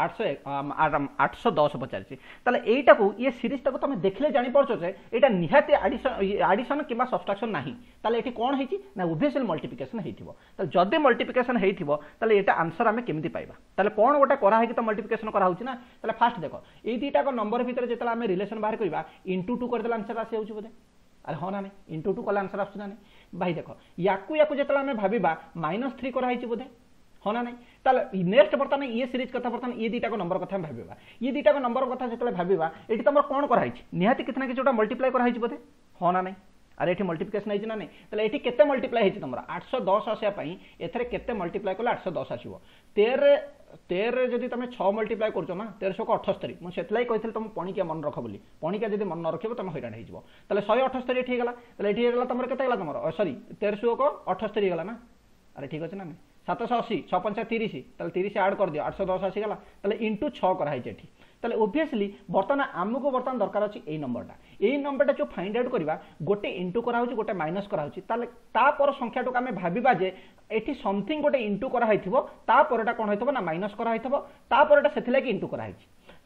810 पचार ताले एटा को ये सीरीज टाको तुम देखले जानि परछो जे एटा निहाती एडिशन किबा सब्सट्रैक्शन नाही ताले एठी कोन हेची ना ऑब्वियसली मल्टीप्लिकेशन हेथिबो ताले जदि मल्टीप्लिकेशन हेथिबो ताले एटा आंसर हमें केमिति पाइबा ताले कोन गोटा करा है कि तो मल्टीप्लिकेशन करा होची ना ताले फास्ट देखो ए दीटा को नंबर भीतर जेतला हमें रिलेशन बाहर करबा इनटू 2 कर देला आंसर आसे होची बोले अरे हाँ ना नहीं इंटू 2 कला आंसर आसुना नहीं भाई देखो याकू जेतला हमें भाबीबा -3 करा हिची बोधे हाँ ना नहीं ताले नेक्स्ट बर्तन ये सीरीज कथा बर्तन ये दीटा को नंबर कथा भाबीबा ये दीटा को नंबर कथा जेतले भाबीबा एठी तमर कोन करा हिची निहाती कितना कि जोटा मल्टीप्लाई करा हिची बोधे हाँ ना नहीं अरे एठी मल्टीप्लिकेशन हिची ना नहीं ताले एठी केते मल्टीप्लाई हिची तमरा 810 आसिया पई एथरे केते मल्टीप्लाई कला 810 आसीबो 13 जदि तुम 6 मल्टीप्लाई करछो ना 13 को 78 मु सेतलाई कहितल तुम पणिका मन रख बोली पणिका जदि मन न रखिबो तुम हैरान हे जिवो ताले 178 एठी गेला ताले एठी गेला तमर केते गेला तमर सॉरी 1300 को 78 गेला ना अरे ठीक अछि ना 780 6 5 30 ताले 30 ऐड कर दियो 810 आसी गेला ताले इनटू 6 करा है एठी ताले ऑब्वियसली बर्तन आमको बर्तन दरकार अछि ए नंबरटा जो फाइंड आउट करबा गोटे इनटू करा होछि गोटे माइनस करा होछि ताले ता पर संख्याटो का हमें भाबिबा जे एठी समथिंग गोटे इनटू करा हैथिबो ता परटा कोन हैथिबो ना माइनस करा हैथिबो ता परटा सेथिला कि इनटू करा हैछि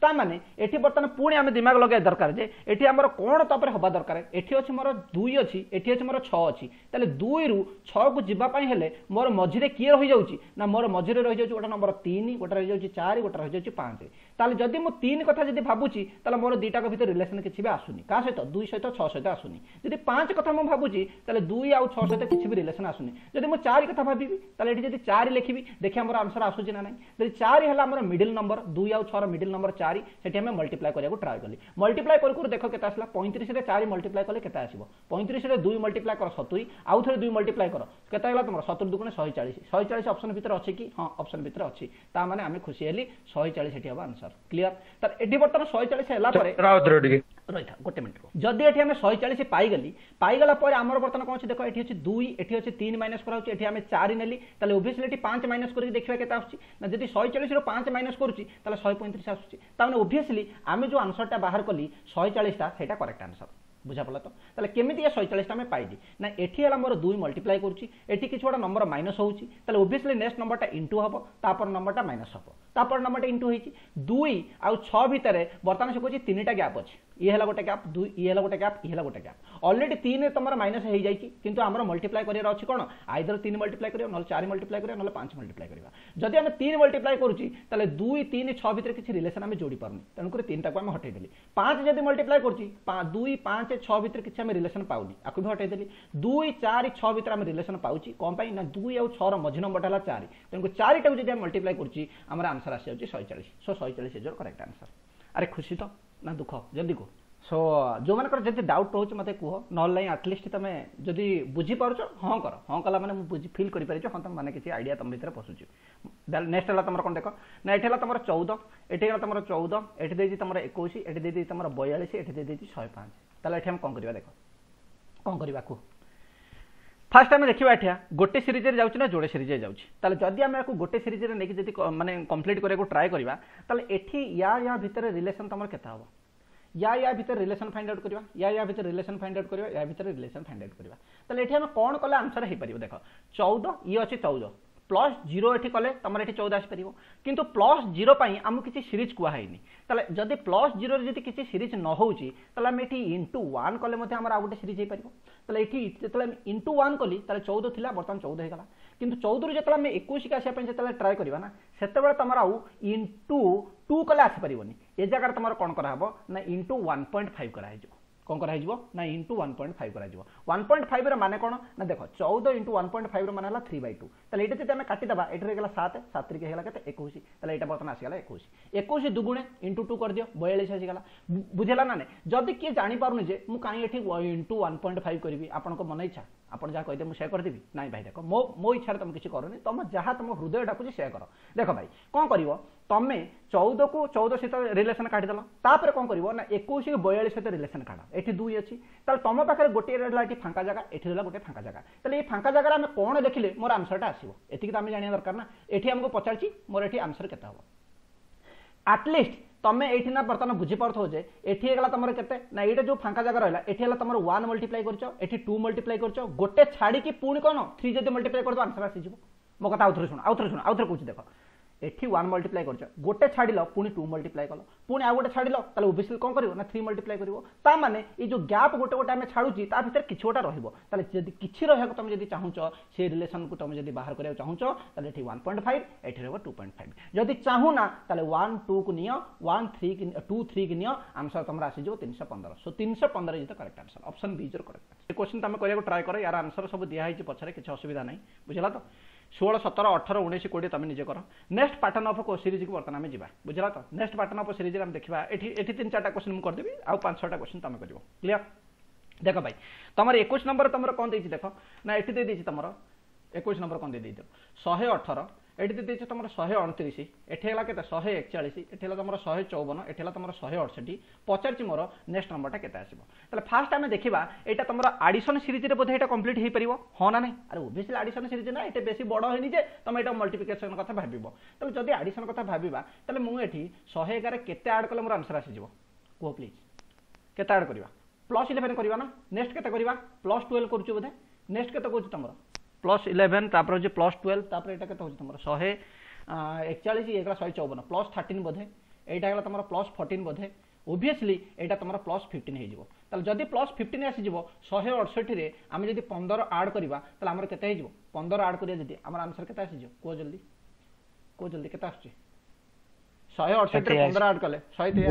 ता माने एठी बर्तन पुणी आम दिमाग लगे दरकार जे एठी हमर कोन तपर हबा दरकार एठी अछि मोर 2 अछि एठी अछि मोर 6 अछि ताले 2 रु 6 को जिबा पई हेले मोर मझिरे की रहि जाउची ना मोर मझिरे रहि जाउची गोटा नंबर 3 गोटा रहि जाउची 4 गोटा रहि जाउची 5 ताले जदी मो 3 कथा जदी भाबुची ताले मोर दुईटा को भीतर रिलेशन किछि भी आसुनी का सहित 2 सहित 6 सहित आसुनी जदी 5 कथा मो भाबुची ताले 2 आ 6 सहित किछि भी रिलेशन आसुनी जदी मो 4 कथा भाबिबी ताले एठी जदी 4 लिखिबी देखि हमर आंसर आसुची ना नाही जदी 4 हला हमर मिडिल नंबर 2 आ 6 रो मिडिल नंबर 4 सेठी हम मल्टीप्लाई करिया को ट्राई करली मल्टीप्लाई कर देखो केता आसला 35 रे 4 मल्टीप्लाई करले केता आसीबो 35 रे 2 मल्टीप्लाई कर 70 आउ थरे 2 मल्टीप्लाई कर केता हला तुमर 70 दुगुणे 140 140 ऑप्शन भीतर अछि कि हां ऑप्शन भीतर अछि ता माने आमे खुशी हेली 140 सेठी हबा आंसर क्लियर तर एडी बर्तन 140 हला परे रहिथा गोटे मिनिट जदी एठी हमें 140 पाई गला पर हमर बर्तन कोन अछि देखो एठी अछि 2 एठी अछि 3 माइनस कराउछि एठी हमें 4 नेली ताले ओबवियसली एठी 5 माइनस करके देखिबा केता आछि ना जदी 140 रो 5 माइनस करूछि ताले 135 आछि ता माने ओबवियसली आमे जो आंसर टा बाहर कली 140 टा सेटा करेक्ट आंसर बुझा पड़ला तो ताले केमिति 140 टा में पाइली ना एठी हला मोर 2 मल्टीप्लाई करूछि एठी किछ गोटा नंबर माइनस होउछि ताले ओबवियसली नेक्स्ट नंबर टा इनटू हबो तापर नंबर टा माइनस हबो तापर नंबर टा इनटू होइछि 2 आ 6 भीतर वर्तमान से कोछि 3 टा गैप अछि ये हला गोटे गैप 2 ये हला गोटे गैप ये हला गोटे गैप ऑलरेडी 3 तमरा माइनस हे जाइछि किंतु हमर मल्टीप्लाई करियर अछि कोन आइदर 3 मल्टीप्लाई करियो नल 4 मल्टीप्लाई करियो नल 5 मल्टीप्लाई करिवा जदि हम 3 मल्टीप्लाई करूछि ताले 2 3 6 भीतर किछि रिलेशन हम जोडी परनी तन करे 3 टा को हम हटै देली 5 जदि मल्टीप्लाई करूछि 2 5 6 भीतर किछि हम रिलेशन पाउनी आकु भी हटै देली 2 4 6 भीतर हम रिलेशन पाउछि कोन पई ना 2 आ 6 रो मझि नंबर हला 4 तन को 4 टा को जदि हम मल्टीप्लाई करूछि हमर आंसर आसी जाउछि 140 so 140 is your correct answer अरे खुशी तो ना दुख जल्दी को सो जो मानकर जदि डाउट रोच मते कुह नॉन लाइन एटलिस्ट तमे जदि बुझी पारछो हां कर हां कला माने मु बुझी फील करि परिछो हां तम माने किछि आईडिया तम भीतर पसुछि नेक्स्ट हला तमर कोन देखो ना एठला तमर 14 एठी हला तमर 14 एठी देजी तमर 21 एठी देजी तमर 42 एठी देजी 105 ताले एठी हम कोन करबा देखो कोन करबा को फास्ट टाइम देखिबा एठिया गोटे सीरीज रे जाउछि ना जोड़े सीरीज रे जाउछि ताले जदि हम याको गोटे सीरीज रे नेकी जदि माने कंप्लीट करे को ट्राई करबा ताले एठी या भीतर रिलेशन तमर केता हो या भीतर रिलेशन फाइंड आउट करबा या भीतर रिलेशन फाइंड आउट करबा या भीतर रिलेशन फाइंड आउट करबा ताले एठी हम कोन कले आंसर हे परिबो देखो 14 ये अछि 14 प्लस 0 एठी कले तमर एठी 14 आसी परिबो किंतु प्लस 0 पई हम किछि सीरीज कुआ हैनी ताले जदि प्लस 0 रे जदि किछि सीरीज न होउची ताले हम एठी इनटू 1 कले मते हमर आ गोटे सीरीज हे परिबो ताले एठी जतले इनटू 1 कली ताले 14 थिला वर्तमान 14 हे गला किंतु 14 रे जतले हम 21 के आसी पई जतले ट्राई करबा ना सेते बेले तमर आउ इनटू 2 कले आसी परिबोनी ए जगह तमर कोन करा हबो ना इनटू 1.5 करा हेजो कोन करा हेजो ना इनटू 1.5 करा हेजो 1.5 रे माने कोन ना देखो 14 इनटू 1.5 रे माने हला 3/2 ताले एटा जते हम काटी दबा एटा रे गेला 7 7 के हेला केते 21 ताले एटा बर्तन आसी गेला 21 21 दुगुणे इनटू 2 कर दियो 42 आसी गेला बुझेला ना ने जदी के जानि पारुनी जे मु काई एठी इनटू 1.5 करबी आपन को मन इच्छा आपन जा कहते मु शेयर कर देबी नाही भाई देखो मो इच्छा तुम किछि करनी तुम जहा तुम हृदय डाकुची शेयर कर देखो भाई कोन करिवो तमे 14 को 14 सहित रिलेशन काटी दलो तापर कोन करिवो ना 21 को 42 सहित रिलेशन काढा एठी 2 अछि ताल तम पाखरे गोटे रहला एठी फांका जगह एठी रहला गोटे फांका जगह ताले ए फांका जगह हम कोन देखिले मोर आंसर टा आसीबो एठी कि तमे जानिया दरकार ना एठी हमको पचारची मोर एठी आंसर केता हो एटलिस्ट तमे एठी ना बर्तन बुझी पारथो जे एठी हेगला तमर केते ना एटा जो फांका जगह रहला एठी हला तमर 1 मल्टीप्लाई करचो एठी 2 मल्टीप्लाई करचो गोटे छाडी की पुणी कोन 3 जदि मल्टीप्लाई करदो आंसर आसी जिवो मो कथा आउथरे सुन कहूची देखो एठी 1 मल्टीप्लाई करचो गोटे छाडीलो पुणी 2 मल्टीप्लाई कलो पुणी आ गोटे छाडीलो ताले ओबवियसली कोन करिवो ना 3 मल्टीप्लाई करिवो ता माने ए जो गैप गोटे गोटे हम छाडुची ता भीतर किछि गोटा रहिबो ताले जदि किछि रहयको तुम जदि चाहुचो से रिलेशन को तुम जदि बाहर करियो चाहुचो ताले एठी 1.5 एठी रहबो 2.5 जदि चाहू ना ताले 1 2 को नियो 1 3 की 2 3 की नियो आंसर तुमरा आसी जो 315 so 315 is the correct answer option B is the correct answer ए क्वेश्चन तुम करियो ट्राई करो यार आंसर सब दिया हिची पछरे किछि असुविधा नै बुझला तो 16 17 18 19 20 तुम निजे कर नेक्स्ट पैटर्न ऑफ को सीरीज को बर्तन में जीवा बुझला तो नेक्स्ट पैटर्न ऑफ सीरीज हम देखिबा एठी 3-4टा क्वेश्चन मु कर देबी आ 5-6टा क्वेश्चन तुम करिवो क्लियर देखो भाई तमर 21 नंबर तमर कोन देछि देखो ना एठी दे देछि तमर 21 नंबर कोन दे देछि 118 एठी दे देछि तमर 129 एठी हला केते 141 एठी हला तमर 154 एठी हला तमर 168 पचारछि मोर नेक्स्ट नंबरटा केते आसीबो तले फास्ट टाइम देखिबा एटा तमर एडिशन सीरीज रे बोधे एटा कंप्लीट हे परिबो हो ना नै अरे ओबवियसली एडिशन सीरीज ना एटा बेसी बडो हेनी जे तम एटा मल्टीप्लिकेशन कथा भाबिबो तले जदी एडिशन कथा भाबिबा तले मु एठी 111 केते ऐड कले मोर आंसर आसी जिवो को प्लीज केते ऐड करबा प्लस 11 करबा ना नेक्स्ट केते करबा प्लस 12 करछु बोधे नेक्स्ट केते कोछ तमर प्लस 11 तापर जे प्लस 12 तापर एटा केते होछ तमर 141 एकला 154 प्लस 13 बोधे एटा हला तुम +14 बोधे ओबियसली एटा तुम +15 हो जिवो ताले जदी +15 आसी जिवो 168 रे आमे जदी 15 ऐड करबा ताले हमर केते हो जिवो 15 ऐड करिया जदी हमर आंसर केते आसी जिवो को जल्दी केते आसी 168 रे 15 ऐड कले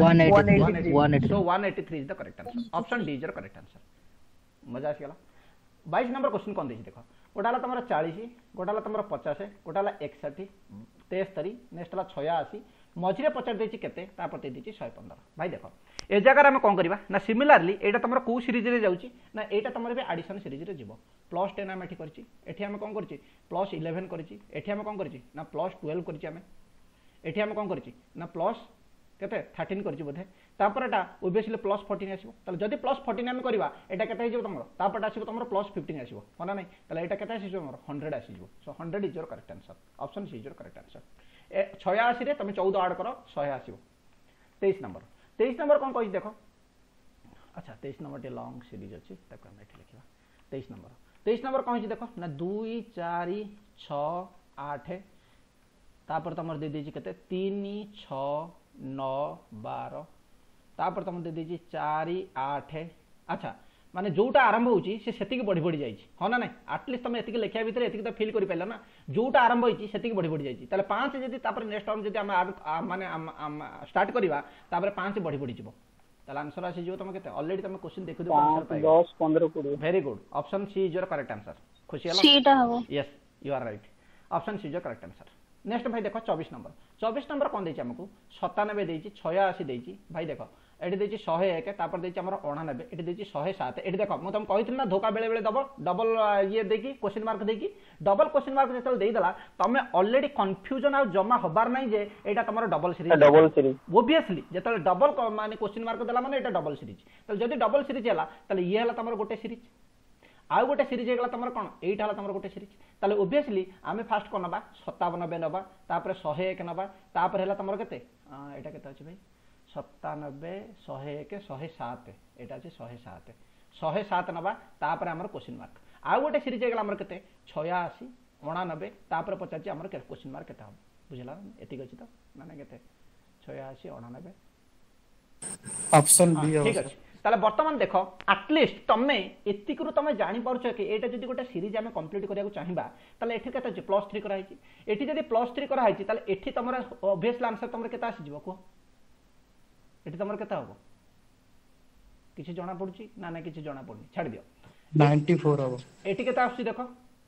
183 so 183 is the correct answer option D is the correct answer मजा आसी गला 22 नंबर क्वेश्चन कोन देछि देखो गोटा हला तुम 40 गोटा हला तुम 50 गोटा हला 61 73 नेक्स्ट हला 86 मझिरे पचार देछि केते तापर दे देछि 115 भाई देखो ए जगह हम कोन करबा ना सिमिलरली एटा तुम को सीरीज रे जाउची ना एटा तुम बे एडिशन सीरीज रे जीवो +10 हम एठी करछि एठी हम कोन करछि +11 करछि एठी हम कोन करछि ना +12 करछि हम एठी हम कोन करछि ना प्लस केते 13 करछि बोधे तापर एटा ओबियसली +14 आसीबो ताले जदी +14 हम करबा एटा केते हिजो तमरो तापर आसीबो तमरो +15 आसीबो होना नै ताले एटा केते आसीबो हमरो 100 आसीबो so 100 is your correct answer option C is your correct answer 86 रे तुम 14 ऐड करो 100 आसीबो 23 नंबर कोन कहि देखो अच्छा 23 नंबर टे लॉन्ग सीरीज अछि ताको हम एठी लिखिबा 23 नंबर कोन हि देखो ना 2 4 6 8 तापर तुम दे देछि केते 3 6 9 12 तापर तुम दे देछि 4 8 अच्छा माने जोटा आरंभ होची से सेतिक बढ़ी बढ़ी जाईची हो ना नहीं एटलीस्ट तुम एतिक लेखिया भीतर एतिक तो फील करि पैला ना जोटा आरंभ होईची सेतिक बढ़ी बढ़ी जाईची ताले 5 जदी तापर नेक्स्ट टाइम जदी हम माने स्टार्ट करिवा तापर 5 बढ़ी बढ़ी जिवो ताले आंसर आसी जिवो तुम केते ऑलरेडी तुम क्वेश्चन देखि दो आंसर पाइ 10 15 20 very good option C is your correct answer खुशी हला सीटा हबो yes you are right option C is your correct answer next भाई देखो 24 नंबर कोन देछि हमकु 97 देछि 86 देछि भाई देखो एटी देछि 101 तापर देछि हमर 99 एटी देछि 107 एटी देखो मु तुम कहिथिल ना धोका बेले बेले दबो डबल ये देकी क्वेश्चन मार्क देकी डबल क्वेश्चन मार्क जेतल देई दला तमे ऑलरेडी कंफ्यूजन आ जमा होबार नै जे एटा तमरो डबल सीरीज ओबियसली जेतल डबल माने क्वेश्चन मार्क देला माने एटा डबल सीरीज तल जदी डबल सीरीज हला तले ये हला तमरो गोटे सीरीज आउ गोटे सीरीज हेगला तमरो कोन एटा हला तमरो गोटे सीरीज ताले ओबियसली आमे फास्ट कोन नबा 97 नबा तापर 101 नबा तापर हला तमरो केते एटा केते अछि भाई 97 101 107 एटा अछि 107 107 नबा तापर हमर क्वेश्चन मार्क आउ गोटे सीरीज हेगला हमर केते 86 89 तापर 50 हमर क्वेश्चन मार्क केते हम बुझला एतिक अछि त माने केते 86 89 ऑप्शन बी ठीक अछि ताले वर्तमान देखो एटलीस्ट तमे एतिकरु तमे जानि परछ कि एटा जदी गोटे सीरीज हम कंप्लीट करिया को चाहिबा ताले एठी केते अछि +3 करा हिची एठी जदी +3 करा हिची ताले एठी तमरा ऑब्वियसली आंसर तमरा केते आसी जिवो को एठी तमरा केते होबो किछि जणा पडुची ना किछि जणा पडनी छाड़ दियो 94 होबो एठी केते आसी देखो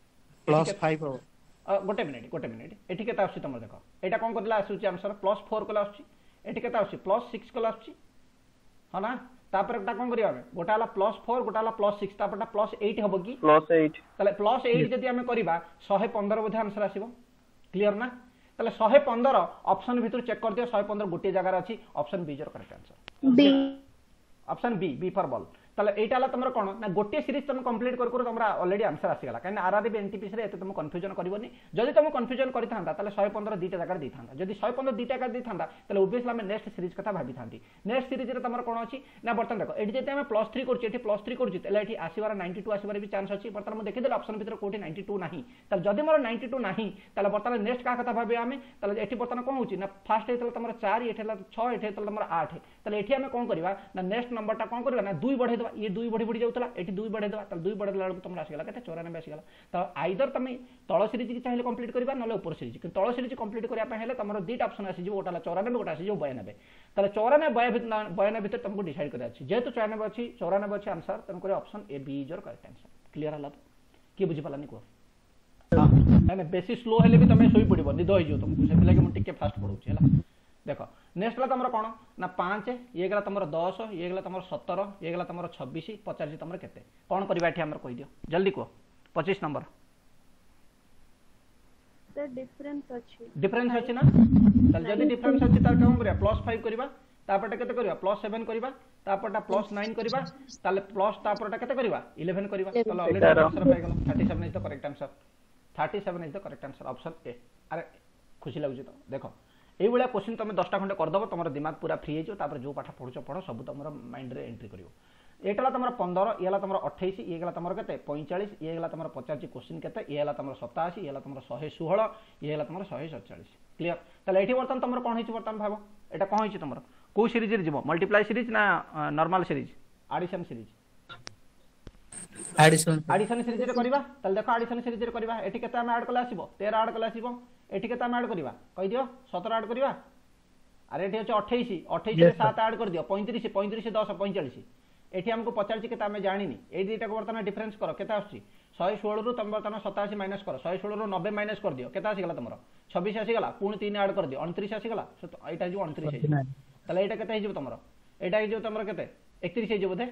+5 होबो गोटे मिनिट एठी केते आसी तमरा देखो एटा कोन करला आसुची आंसर +4 कला आसुची एठी केते आसी +6 कला आसुची हो ना तापर एकटा कोन करिया हम गोटा हला +4 गोटा हला +6 तापरटा +8 हबो की +8 ताले +8 जदी हम करिबा 115 बोधे आंसर आसीबो क्लियर ना ताले 115 ऑप्शन भीतर चेक कर दियो 115 गोटे जगह अछि option B is your correct answer B option B for ball ताले एटा हला तमरो कोन ना गोटे सीरीज तुम कंप्लीट कर कर तमरा ऑलरेडी आंसर आसी गला काहे आरआरबी एनटीपीसी रे एते तुम कंफ्यूजन करबोनी जदी तुम कंफ्यूजन करि थांता ताले 115 दीटा जगह दै थांता जदी 115 दीटा जगह दै थांता ताले ओबियसली हम नेक्स्ट सीरीज कथा भाबी थांती नेक्स्ट सीरीज रे तमरो कोन अछि ना बर्तन देखो एठी जते हम +3 करछि एठी +3 करछि ताले एठी आसीबार 92 आसीबार भी चांस अछि बर्तन हम देखि देला ऑप्शन भीतर कोठी 92 नाही ताले जदी मोर 92 नाही ताले बर्तन नेक्स्ट का कथा भाबी हमें ताले एठी बर्तन कोन होछि ना फर्स्ट हेतल तमरो 4 एठी हला 6 एठी हेतल तमरो 8 ताले एठी हम कोन करबा ना नेक्स्ट नंबरटा कोन करबा ना 2 बढ़े देबा ये 2 बढ़ी बढ़ी जाउतला एठी 2 बढ़े देबा ताले 2 बढ़े देला तुम आसी गला केते 94 आसी गला तो आइदर तमे तळ सीरीज की चाहिले कंप्लीट करबा नले ऊपर सीरीज कि तळ सीरीज कंप्लीट करिया पे हेले तमरो दीटा ऑप्शन आसी जो ओटाला 94 ओटा आसी जो 92 ताले 94 92 भीतर तुमको डिसाइड करे अछि जेतु 94 अछि 94 अछि आंसर तन करे option A B is your correct answer clear हला की बुझि पालानी को हां माने बेसी स्लो हेले भी तमे सोई पडिबो निद होई जो तुमको से लागे मु टिके फास्ट पढौछि हला देखो नेक्स्ट ला तमरो कोन ना 5 ये गला तमरो 10 ये गला तमरो 17 ये गला तमरो 26 50 तमरो केते कोन करबा एठी हमर कहि दियो जल्दी को 25 नंबर सर डिफरेंस अछि ना तल जदी डिफरेंस अछि तार कोन करिया +5 करबा तापरटा केते करबा +7 करबा तापरटा +9 करबा ताले प्लस तापरटा केते करबा 11 करबा तल ऑलरेडी आंसर पाइ गेल 37 is the correct answer 37 is the correct answer option A अरे खुशी लागुची तो देखो ए बेला क्वेश्चन तुम 10टा खंडे कर दबो तुम दिमाग पूरा फ्री हो तापर जो पाठ पढुछ पढो सब तुम माइंड रे एंट्री करियो एटला तुम 15 येला तुम 28 ये गला तुम केते 45 ये गला तुम 50 क्वेश्चन केते ये गला तुम 87 ये गला तुम 116 ये गला तुम 147 क्लियर ताले एठी बर्तन तमर कोन हिची बर्तन भाबो एटा कोन हिची तमर को सीरीज रे जीवो मल्टीप्लाई सीरीज ना normal series addition series addition series रे करबा ताले देखो एडिशन सीरीज रे करबा एठी केते हम ऐड कला आसीबो 13 ऐड कला आसीबो एठी केते हम ऐड करबा कहि दियो 17 ऐड करबा अरे एठी अछि 28 28 रे 7 ऐड कर दियो 35 35 10 45 एठी हमको पचारछि केते हम जानिनी ए दुईटा को बर्तन डिफरेंस करो केते आछि 116 रु तुम बर्तन 87 माइनस करो 116 रु 90 माइनस कर दियो केते आसी गला तमरो 26 आसी गला पुणी 3 ऐड कर दियो 29 आसी गला एटा जो 29 है ताले एटा केते हिजो तमरो एटा हिजो तमरो केते 31 हिजो बोधे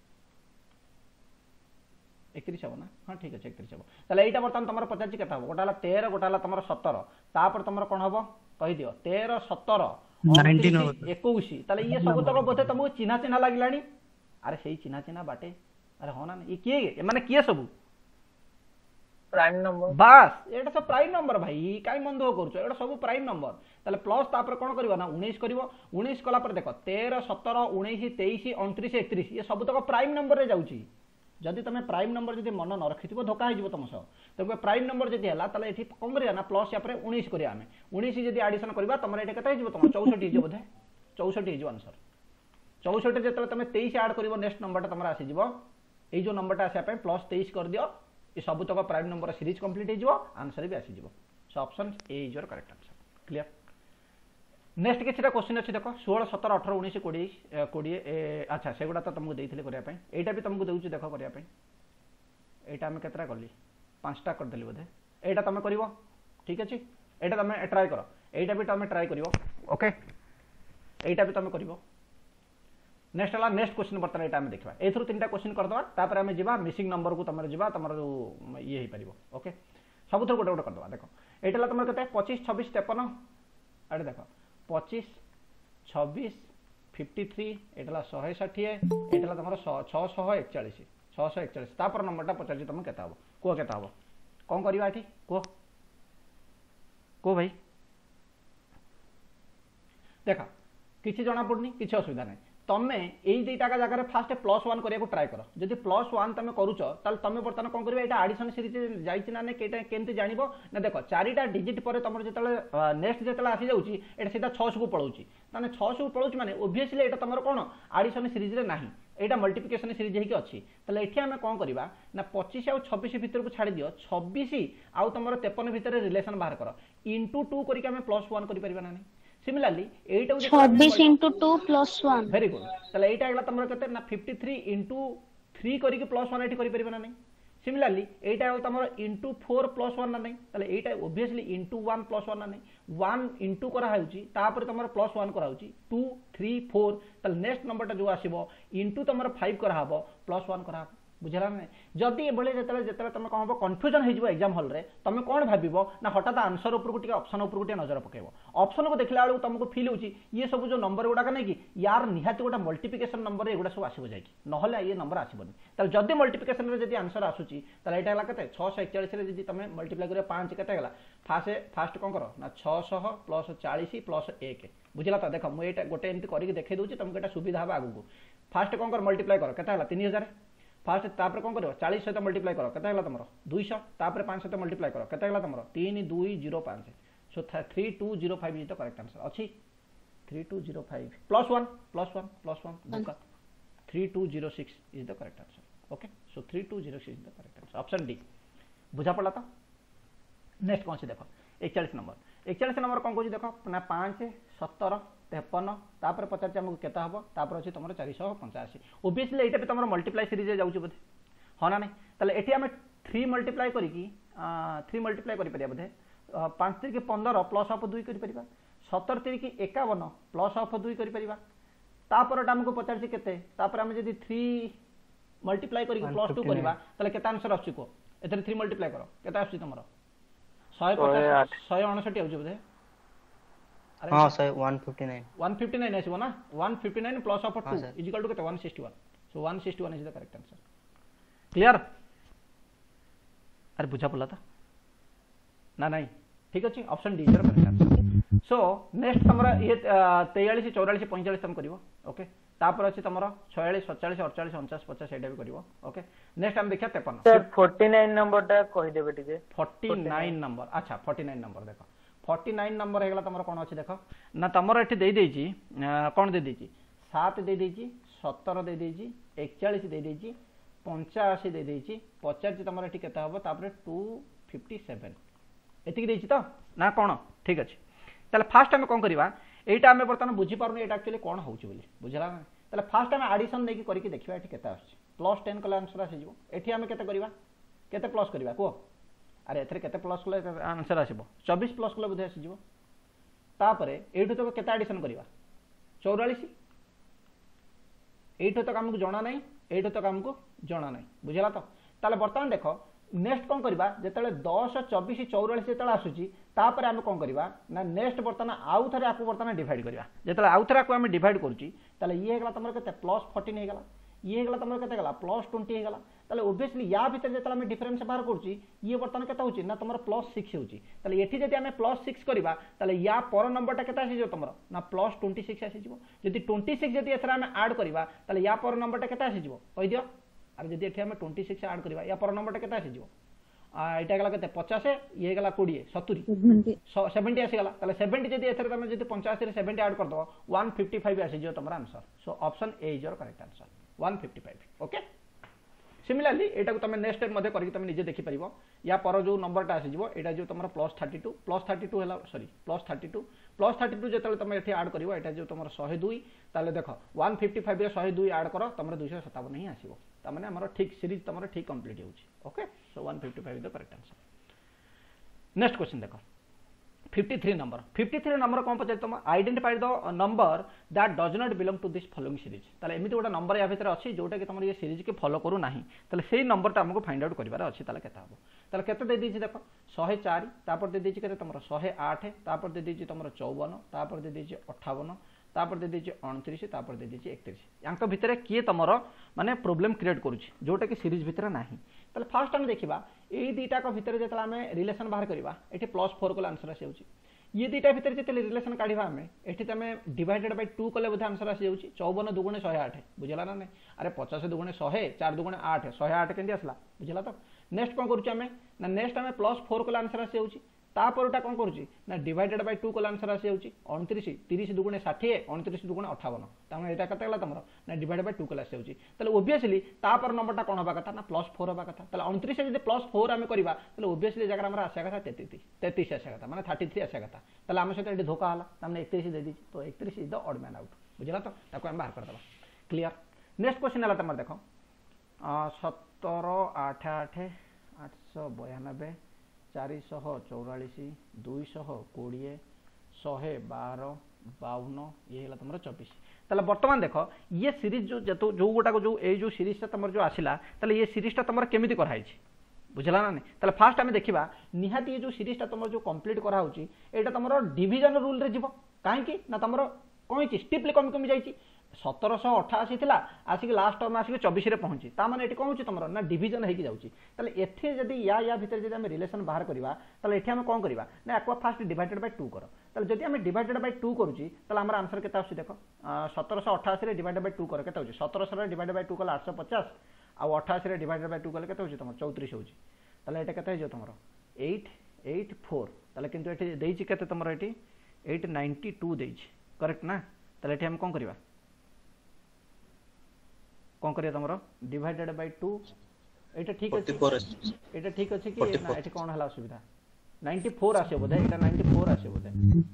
31 हो ना हां ठीक है 31 हो ताले एटा बर्तन तमरो पचारछि केते हो गोटाला 13 गोटाला तमरो 17 तापर तमरो कोन हबो कहि दियो 13 17 19 21 ताले ये सब तक बोधे तुमको चिन्हा चिन्हा लागिलानी अरे सही चिन्हा चिन्हा बाटे अरे हो ना ये किए माने किए सब प्राइम नंबर बस एटा सब प्राइम नंबर भाई काई मन दो करछो एटा सब प्राइम नंबर ताले प्लस तापर कोन करबो ना 19 करबो 19 कला पर देखो 13 17 19 23 29 31 ये सब तक प्राइम नंबर रे जाउची जदि तमे प्राइम नंबर जदि मन न रखिथिबो धोका हिजबो तम सह तबे प्राइम नंबर जदि हला ताले एठी कोन करिया ना प्लस या पर 19 करिया हमें 19 जदि एडिशन करबा तमरे एटा केते हिजबो तम 64 हिजबो बोधे 64 हिजबो आंसर 64 जेतले तमे 23 ऐड करबो नेक्स्ट नंबरटा तमरा आसी जिवो ए जो नंबरटा आसे पे प्लस 23 कर दियो ये सब तक प्राइम नंबर सीरीज कंप्लीट हो जिवो आंसर भी आसी जिवो so option A is your correct answer clear next किछटा क्वेश्चन अछि देखो 16 17 18 19 20 20 अच्छा सेगुडा तो तुमको देइथिले करिया पई एटा भी तुमको देउची देखो करिया पई एटा हम केतरा करली पांचटा कर देली बोधे एटा तमे करिवो ठीक अछि एटा तमे ट्राई करो एटा भी तमे ट्राई करिवो ओके एटा भी तमे करिवो नेक्स्ट वाला नेक्स्ट क्वेश्चन बर्तन एटा हम देखबा एथरो तीनटा क्वेश्चन कर दवा तापर हम जिबा मिसिंग नंबर को तमर जिबा तमर ये हे परिबो ओके सब थरो गोटे गोटे कर दवा देखो एटाला तमर कते 25 26 53 अरे देखो 25 26 53 एटाला 160 एटाला तमर 641 641 तापर नंबरटा पचार तुम केता हबो को केता हबो कोन करबा एठी को भाई देखा किछि जणा पड़नी किछि असुविधा नै तमे एई दुईटा का जगह फास्ट प्लस 1 करिया को ट्राई करो जदि प्लस 1 तमे करूचो ताल तमे बर्तन कोन करबा एटा एडिशन सीरीज जाईची ना ने केटा केनते जानिबो ना देखो चारिटा डिजिट पर तमर जेतले नेक्स्ट जेतले आसी जाउची एटा सीधा 600 को पळौची ताने 600 को पळौची माने ऑब्वियसली एटा तमर कोन एडिशन सीरीज रे नाही एटा मल्टीप्लिकेशन सीरीज हेकी अछि ताले एठी हमें कोन करबा ना 25 आ 26 भीतर को छाडी दियो 26 आ तमर 53 भीतर रिलेशन बाहर करो इनटू 2 करिके हमें प्लस 1 करि परिबा ना similarly 26 into 2 plus 1 very good तले एटा गला तमरो केते ना 53 into 3 करी के प्लस 1 एटी करि परिबा ना नहीं सिमिलरली एटा गला तमरो into 4 plus 1 ना नहीं तले एटा ऑब्वियसली into 1 plus 1 ना नहीं 1 into करा हाउची तापर तमरो प्लस 1 करा हाउची 2 3 4 तले नेक्स्ट नंबरटा जो आसीबो into तमरो 5 करा हबो प्लस 1 करा हबो बुझला ना जदि एबले जेतले तमे कोन हबो कंफ्यूजन हे जिवो एग्जाम हॉल रे तमे कोन भाबिबो ना हठात आंसर ऊपर को टिके ऑप्शन ऊपर को टिके नजर पकेबो ऑप्शन को देखला बेलू तुमको फील होची ये सब जो नंबर गुडा का नै कि यार निहाती गोटा मल्टीप्लिकेशन नंबर रे एगुडा सब आसीबो जाय कि नहले ये नंबर आसीबोनी तले जदि मल्टीप्लिकेशन रे जदि आंसर आसुची तले एटा हला कते 641 रे जदि तमे मल्टीप्लाई करे 5 केते गला फास्ट कोन करो ना 600 प्लस 40 प्लस 1 बुझला त देखो मु एटा गोटे एमती करी के देखै दोची तुमको एटा सुविधा हबा आगु को फास्ट कोन कर मल्टीप्लाई करो केते हला 3000 फास्ट तापर कोन करो 40 सहित मल्टीप्लाई करो केते हला तमरो 200 तापर 5 सहित मल्टीप्लाई करो केते हला तमरो 3205 so 3205 is the correct answer अछि 3205 +1 बुका 3206 is the correct answer okay so 3206 is the correct answer option D बुझा पड़ला तो नेक्स्ट कौन से देखो 41 नंबर कौन कहूँ देखो ना 5 17 53 तापर 50 हमको केता हबो तापर अछि तमरो 485 ऑब्वियसली एटा पे तमरो मल्टीप्लाई सीरीज जाउची बोधे हो ना नहीं ताले एठी हम 3 मल्टीप्लाई करी की 3 मल्टीप्लाई करि परिया बोधे 5 3 के 15 प्लस ऑफ 2 करि परिबा 17 3 के 51 प्लस ऑफ 2 करि परिबा तापर हमको 50 केते तापर हम जदी 3 मल्टीप्लाई करी प्लस 2 करबा ताले केता आंसर आछी को एतरे 3 मल्टीप्लाई करो केता आछी तमरो 150 159 आउची बोधे हां सर 159 आसीबो ना 159 plus of 2 is equal to केते 161 so 161 is the correct answer clear अरे बुझा पड़ला था ना नहीं ठीक अछि option D is the correct answer so next हमरा ये 43 44 45 तुम करिवो ओके तापर अछि तमरो 46 47 48 49 50 एटा भी करिवो ओके नेक्स्ट हम देखिया 53 सर 49 नंबर टा कहि देबे टिके 49 नंबर अच्छा 49 नंबर देखो 49 नंबर हेगला तुम कौन अच्छी देख ना तुम ये देदेची कौन देदेची 7 देदेची 17 देदेची 41 देदेची 85 देदेची पचार तुम ये केते हम तापर 257 एतिक देछि तो ना कौन ठीक अच्छे ताले फास्ट आम कौन करवा एटा आम बर्तमान बुझीपार एटा एक्चुअली कौन होची बोली बुझला ना ताले फास्ट आम आडिशन नहीं करके देखा ये केते आछी +10 कले आंसर आसीजो एठी आम केते करवा केते प्लस करवा को अरे एथरे केते प्लस कले आंसर आसीबो 24 प्लस कले बुझे आसीजो तापरे एठु तो केते एडिशन करवा 44 एठु तक हमको जणा नहीं एठु तक हमको जणा नहीं बुझला तो ताले बर्तमान देखो नेक्स्ट कौन करवा जिते 10 24 44 जिते आसूची तापर आम कौन करवा ना नेक्स्ट बर्तमान आउ थे आपको बर्तमान डिवाइड करवा जिते आउ थे आपको आम डिवाइड करुच्ची ताले ये होगा तुम के +14 होगा ये होगा तुम के +20 होगा ताले ओबियसली या भीतर जिते आम डिफरेन्स बाहर करुच्ची ये बर्तमान के होची ना तुम +6 होची ताले एठी जदि आम +6 करवा ताले या पर नंबरटा केते आसी जो तुम ना +26 आसी जिवो जदि 26 जदि एथरा आम ऐड करवा ताले या पर नंबरटा केते आसी जिवो कहि दियो अरे जदि एठी आम 26 ऐड करवा या पर नंबरटा केते आसी जिवो एटा गला केते 50 ये गला 20 70 70 आसीगला ताले 70 जदि एथरे तुम जदि 85 रे 70 ऐड कर दो 155 आसी जो तुम answer so option A is your correct answer 155 okay similarly एटा को तुम नेक्स्ट स्टेप मध्ये करके तुम निजे देखि परिबो या पर जो नंबरटा आसी जिवो एटा जो तुम +32 हैला सॉरी +32 जेतले तुम एठी ऐड करिवो एटा जो तुम 102 ताले देखो 155 रे 102 ऐड करो तुम 257 ही आसीबो ता माने हमर ठीक सीरीज तुम ठीक कंप्लीट होउची okay so 155 is the correct answer next question देखो 53 नंबर कौन पचार तुम identify the number that does not belong to this following series ताले एमिति गोटा नंबर या भीतर अछि जोटा कि तुम ये सीरीज के फॉलो करू नाही ताले सेही नंबरटा हमको फाइंड आउट करिवार अछि ताले केता हबो ताले केते दे दिछि देखो 104 तापर दे दिछि केते तुमरो 108 तापर दे दिछि तुमरो 54 तापर दे दिछि 58 तापर दे दिछि 29 तापर दे दिछि 31 यांक भितरे किए तुमरो माने प्रॉब्लम क्रिएट करूछि जोटा कि सीरीज भितरे नाही ताले फास्ट हम देखिबा ए दीटा को भितर जेतला हमें रिलेशन बाहर करबा एठी +4 को आंसर आसी जाउची ये दीटा भितर जेतले रिलेशन काढिबा हमें एठी तमे डिवाइडेड बाय 2 कले बोधे आंसर आसी जाउची 54 दुगुणे 108 बुझला ना नै अरे 50 दुगुणे 100 4 दुगुणे 8 108 केंदी आसला बुझला तो नेक्स्ट कोन करूची हमें ना नेक्स्ट हमें +4 को आंसर आसी जाउची तापरटा कौन करुच्ची ना डिवाइडेड बाय 2 को आंसर आसी जाउची 29 30 दुगुणे 60 29 दुगुणे 58 तामे एटा कते गला तमरो ना डिवाइडेड बाय 2 को आसी जाउची तले ओबियसली तापर नंबरटा कोन होबा कथा ना +4 होबा कथा तले 29 जदि +4 हम करबा तले ओबियसली जगह हमरा आशा कथा 33 आशा कथा माने 33 आशा कथा तले हम सहित एटी धोखा हला तामे 31 दे दिछि तो 31 is the odd man out बुझला तो ताको हम बाहर कर देबा क्लियर नेक्स्ट क्वेश्चन हला तमर देखो 17 88 892 444 220 112 52 ये तुम 24 ताले बर्तमान देख ये सीरीज जो गोटा जो जो सीरीज तुम जो आसला ताले ये सीरीजटा तुम केमिति कराई बुझला ना नहीं ताले फास्ट आम देखा निहाती ये जो सीरीजटा तुम जो कंप्लीट कराऊँगी एटा तुम डिविजन रूल रे जीव कहीं ना तुम कौन स्टिपली कमी कमी जाइए 1788 थिला आसिक लास्ट टर्म आसिक 24 रे पहुंची ता माने एटी कोन तुमरो ना डिवीजन हेकी जाउची ताले एथे जदी या भीतर जदी हम रिलेशन बाहर करबा ताले एठी हम कोन करबा ना एक्वा फास्ट डिवाइडेड बाय 2 करो ताले जदी हम डिवाइडेड बाय 2 करूची ताले हमर आंसर केता आसी देखो 1788 रे डिवाइडेड बाय 2 करो केता होची 1700 रे डिवाइडेड बाय 2 कला 850 आ 88 रे डिवाइडेड बाय 2 कला केता होची तुमरो 34 होची ताले एटा केता हे जो तुमरो 884 ताले किंतु एठी देइची केते तुमरो एठी 892 देइची करेक्ट ना ताले एठी हम कोन करबा कौन करिया तुमरो डिवाइडेड बाय 2 एटा ठीक अछि एटा ठीक अछि कि ना एटा कोन हला सुविधा 94 आसे बोधे एटा 94 आसे बोधे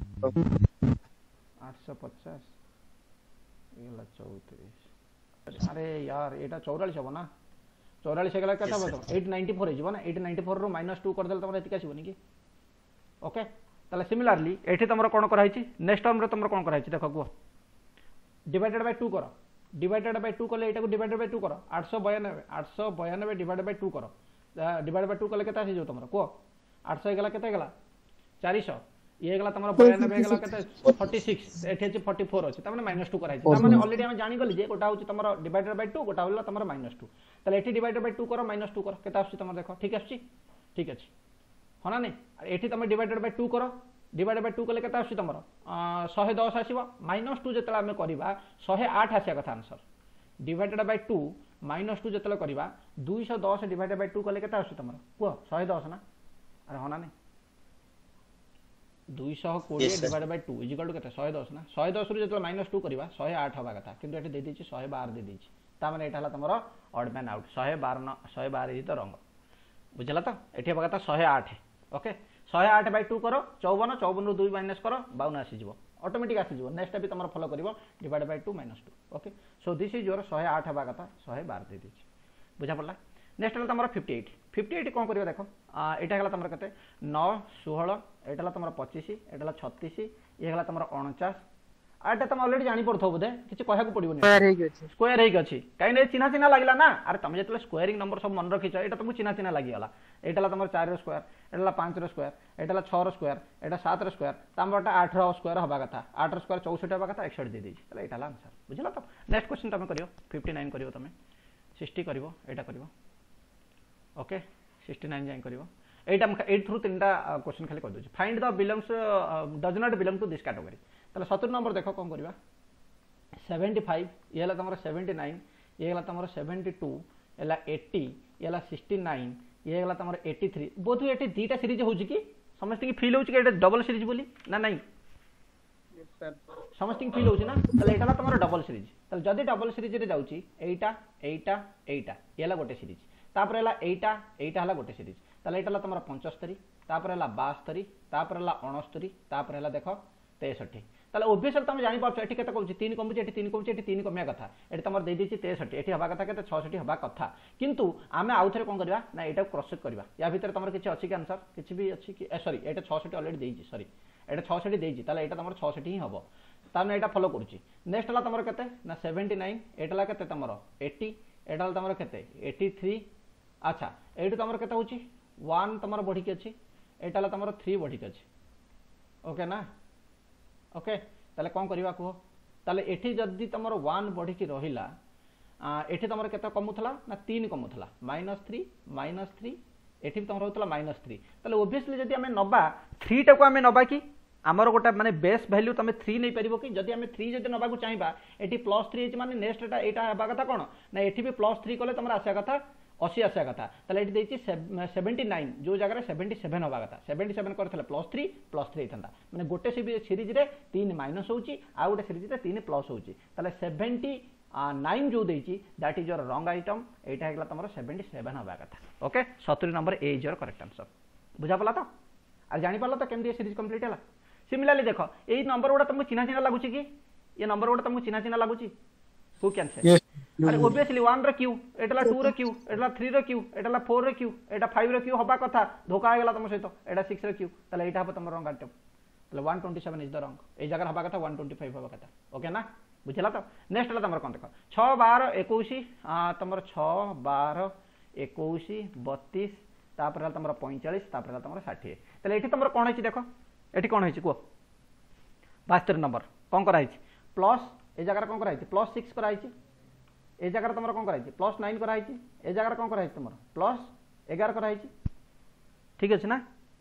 850 एला 34 अरे यार एटा 44 हो ना 44 गला कथा बतो 894 हे जीव ना 894 रो -2 कर देल तुमरो एतिका आसीबो कि ओके ताले सिमिलरली एठी तुमरो कोन कराई छि नेक्स्ट टर्म रे तुमरो कोन कराई छि देखो गो डिवाइडेड बाय 2 करो डिवाइडेड बाय 2 कले एटा को डिवाइडेड बाय 2 करो 892 डिवाइडेड बाय 2 करो डिवाइडेड बाय 2 कले केता आसी जो तुमरो को 800 गला केता गला 400 ये गला तुमरो 92 गला केता 46 एठी अछि 44 अछि त माने -2 कराई त माने ऑलरेडी हम जानि गली जे गोटा होछि तुमरो डिवाइडेड बाय 2 गोटा होला तुमरो -2 तले एठी डिवाइडेड बाय 2 करो -2 करो केता आछि तुमरो देखो ठीक अछि होना नै एठी तुम डिवाइडेड बाय 2 करो डिवाइडेड बाय 2 कले केता आसी तुमरो 110 आसीबो -2 जतला हम करबा 108 आसी कथा आंसर डिवाइडेड बाय 2 -2 जतला करबा 210 डिवाइडेड बाय 2 कले केता आसी तुमरो को 110 ना अरे होना नै 220 divide by 2 is equal to केते 110 ना 110 रु जतले -2 करबा 108 हबा कथा किंतु एठी दे दिछि 112 दे दिछि ता माने एटा हला तमरो odd man out 112 is the wrong बुझला तो एठी हबा कथा 108 ओके 108 बाय 2 करो 54 54 रु 2 माइनस करो 52 आसी जिवो ऑटोमेटिक आसी जिवो नेक्स्ट भी तमरो फॉलो करिवो divide by 2 -2 okay so this is your 108 हबा कथा 112 दे दिछि बुझा पड़ला नेक्स्ट हला तमरो 58 58 कोन करियो देखो एटा हला तमरो कते 9 16 एटा हला तमरो 25 एटा हला 36 ये हला तमरो 49 आटा तुम ऑलरेडी जानी पड़थो बोधे किछि कहया को पड़िबो स्क्वायर हेक अछि काई नै चिन्हा चिन्हा लागिला ना अरे तुम जेतले स्क्वायरिंग नंबर सब मन रखिछ एटा तुमको चिन्हा चिन्हा लागि गला एटा ला तमरो 4 रो स्क्वायर एटा ला 5 रो स्क्वायर एटा ला 6 रो स्क्वायर एटा 7 रो स्क्वायर तमरोटा 8 रो स्क्वायर हबा कथा 8 रो स्क्वायर 64 हबा कथा 61 दे देछि तले एटा ला आंसर बुझला तो नेक्स्ट क्वेश्चन तुम करियो 59 करियो तुम 60 करियो एटा करियो ओके 69 जाय करियो एटा 8 थ्रू तीनटा क्वेश्चन खाली कर दोछि find the belongs does not belong to this category तले 70 नंबर देखो कोन करबा 75 ये हला तमरो 79 ये हला तमरो 72 एला 80 ये हला 69 ये हला तमरो 83 बोथ एटी दीटा सीरीज होउची की समस्त की फील होउची कि एटा डबल सीरीज बोली ना नहीं समस्त की फील होउची ना तले एटा तमरो डबल सीरीज तले जदी डबल सीरीज रे जाउची एटा एटा एटा ये हला गोटे सीरीज तापर हला एटा एटा हला गोटे सीरीज तले एटा हला तमरो 75 तापर हला 72 तापर हला 69 तापर हला देखो 63 ताले ऑब्वियसली तुम जानि पाछो एठी केते कहूची 3 कमुची एठी 3 कमुची एठी 3 कमिया कथा एठी तमर दे दिछि 63 एठी हबा कथा केते 66 हबा कथा किंतु आमे आउथरे कोन करबा ना एटा क्रॉस चेक करबा या भीतर तमर किछि अछि कि आंसर किछि भी अछि कि सॉरी एटा 66 ऑलरेडी देइछि सॉरी एटा 66 देइछि ताले एटा तमर 66 ही हबो ताने एटा फॉलो करूची नेक्स्ट हला तमर केते ना 79 एटा ला केते तमर 80 एटा ला तमर केते 83 अच्छा एठी तमर केते होची 1 तमर बढ़ी के अछि एटा ला तमर 3 बढ़ी के अछि ओके ना ओके ताले कोन करबा को ताले एठी जदी तमरो 1 बढ़ी की रहिला एठी तमरो केते कमुथला ना 3 कमुथला -3 एठी तमरो होतला -3 ताले ऑब्वियसली जदी हमें नबा 3 टा को हमें नबा की हमर गोटा माने बेस वैल्यू तमे 3 नै परिबो कि जदी हमें 3 जदी नबा को चाहिबा एठी +3 एच माने नेक्स्ट एटा हेबा कथा कोन ना एठी भी +3 कोले तमरा आशा कथा 80 आशा कथा ताले एठी देछि 79 जो जगह 77 हबा कथा 77 करथले +3 इथंदा माने गोटे सीरीज रे 3 माइनस होउची आ गोटे सीरीज रे 3 प्लस होउची ताले 79 जो देछि that is your wrong item एटा हेगला तमरो 77 हबा कथा ओके 70 नंबर ए इज योर करेक्ट आंसर बुझा पला तो आ जानि पाला तो केमदी सीरीज कंप्लीट हला सिमिलरली देखो एई नंबर गोटा तुमको चिन्हा चिन्हा लागुची कि ये नंबर गोटा तुमको चिन्हा चिन्हा लागुची हु कैन से अरे ऑब्वियसली 1 रे क्यू एटला 2 रे क्यू एटला 3 रे क्यू एटला 4 रे क्यू एटा 5 रे क्यू हबा कथा धोका आगला तुम सहित एटा 6 रे क्यू तले एटा हबो तुम रंग आइटम तले 127 इज द रंग ए जगह हबा कथा 125 हबा कथा ओके ना बुझला तो नेक्स्ट हला तमर कोन देखो 6 12 21 तमर 6 12 21 32 तापर हला तमर 45 तापर हला तमर 60 तले एठी तमर कोन हेछि देखो एठी कोन हेछि को 72 नंबर कोन करा हेछि प्लस ए जगह कोन करा हेछि +6 करा हेछि ए जगह तुम कौन कराई +9 कराई ए जगह कौन कराई तुम +11 कराई ठीक अच्छे ना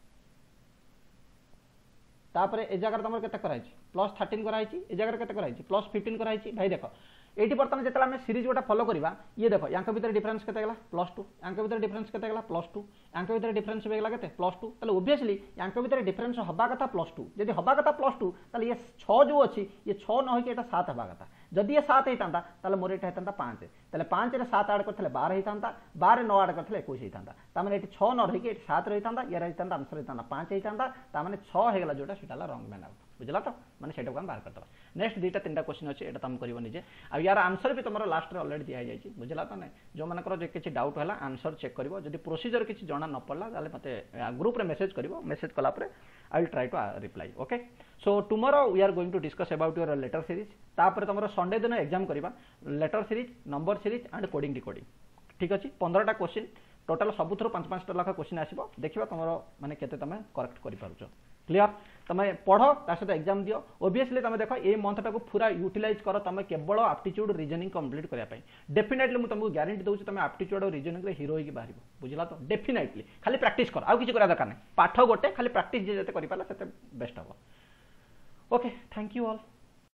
तापर ए जगह तुम केते कराई +13 कराई ए जगह केते कराई +15 कराई भाई देखो एटी बर्तमान जेतला हम सीरीज गोटा फॉलो करबा ये देखो यांक भीतर डिफरेंस केते गेला +2 यांक भीतर डिफरेंस केते गेला +2 यांक भीतर डिफरेंस बे गेला केते +2 तले ऑब्वियसली यांक भीतर डिफरेंस हबा कथा +2 जदी हबा कथा +2 तले ये 6 जो अछि ये 6 न होय के एटा 7 हबा कथा जदी ये 7 हेतांता तले मोर एटा हेतांता 5 तले 5 रे 7 ऐड करथले 12 हेतांता 12 9 ऐड करथले 21 हेतांता ता माने एटी 6 न रही के 7 हेतांता ये हेतांता आंसर हेतांता 5 हेतांता ता माने 6 हे गेला जोटा सेटाला रॉन्ग मैन आउट बुझला तो माने सेटा को हम बाहर करतबा नेक्स्ट दीटा तीनटा क्वेश्चन अछि एटा तुम करिवो निजे आ यार आंसर भी तुमरो लास्ट रे ऑलरेडी दिया जायछि बुझला तो नै जो मानकर जे किछि डाउट हला आंसर चेक करिवो जदी प्रोसीजर किछि जणा न पड़ला ताले मते ग्रुप रे मेसेज करिवो मेसेज कला परे I will try to reply okay so tomorrow we are going to discuss about your letter series तापर तुमरो संडे दिन एग्जाम करिबा letter series number series and coding decoding ठीक अछि 15टा क्वेश्चन टोटल सबुथरो 5-5 लाख क्वेश्चन आसीबो देखिबा तुमरो माने केते तमे करेक्ट करि पारुछो क्लियर तमे पढ़ो ता सहित एग्जाम दियो ऑब्वियसली तमे देखो ए मंथ टाको पूरा यूटिलाइज करो तमे केवल एप्टीट्यूड रीजनिंग कंप्लीट करिया पई डेफिनेटली मु तुमको गारंटी दउछि तमे एप्टीट्यूड और रीजनिंग रे हीरो होई बाहरिबो बुझला तो डेफिनेटली खाली प्रैक्टिस कर आउ किछि करा दरकार नै पाठ गोटे खाली प्रैक्टिस जे जते करि पाला सेते बेस्ट हो ओके थैंक यू ऑल।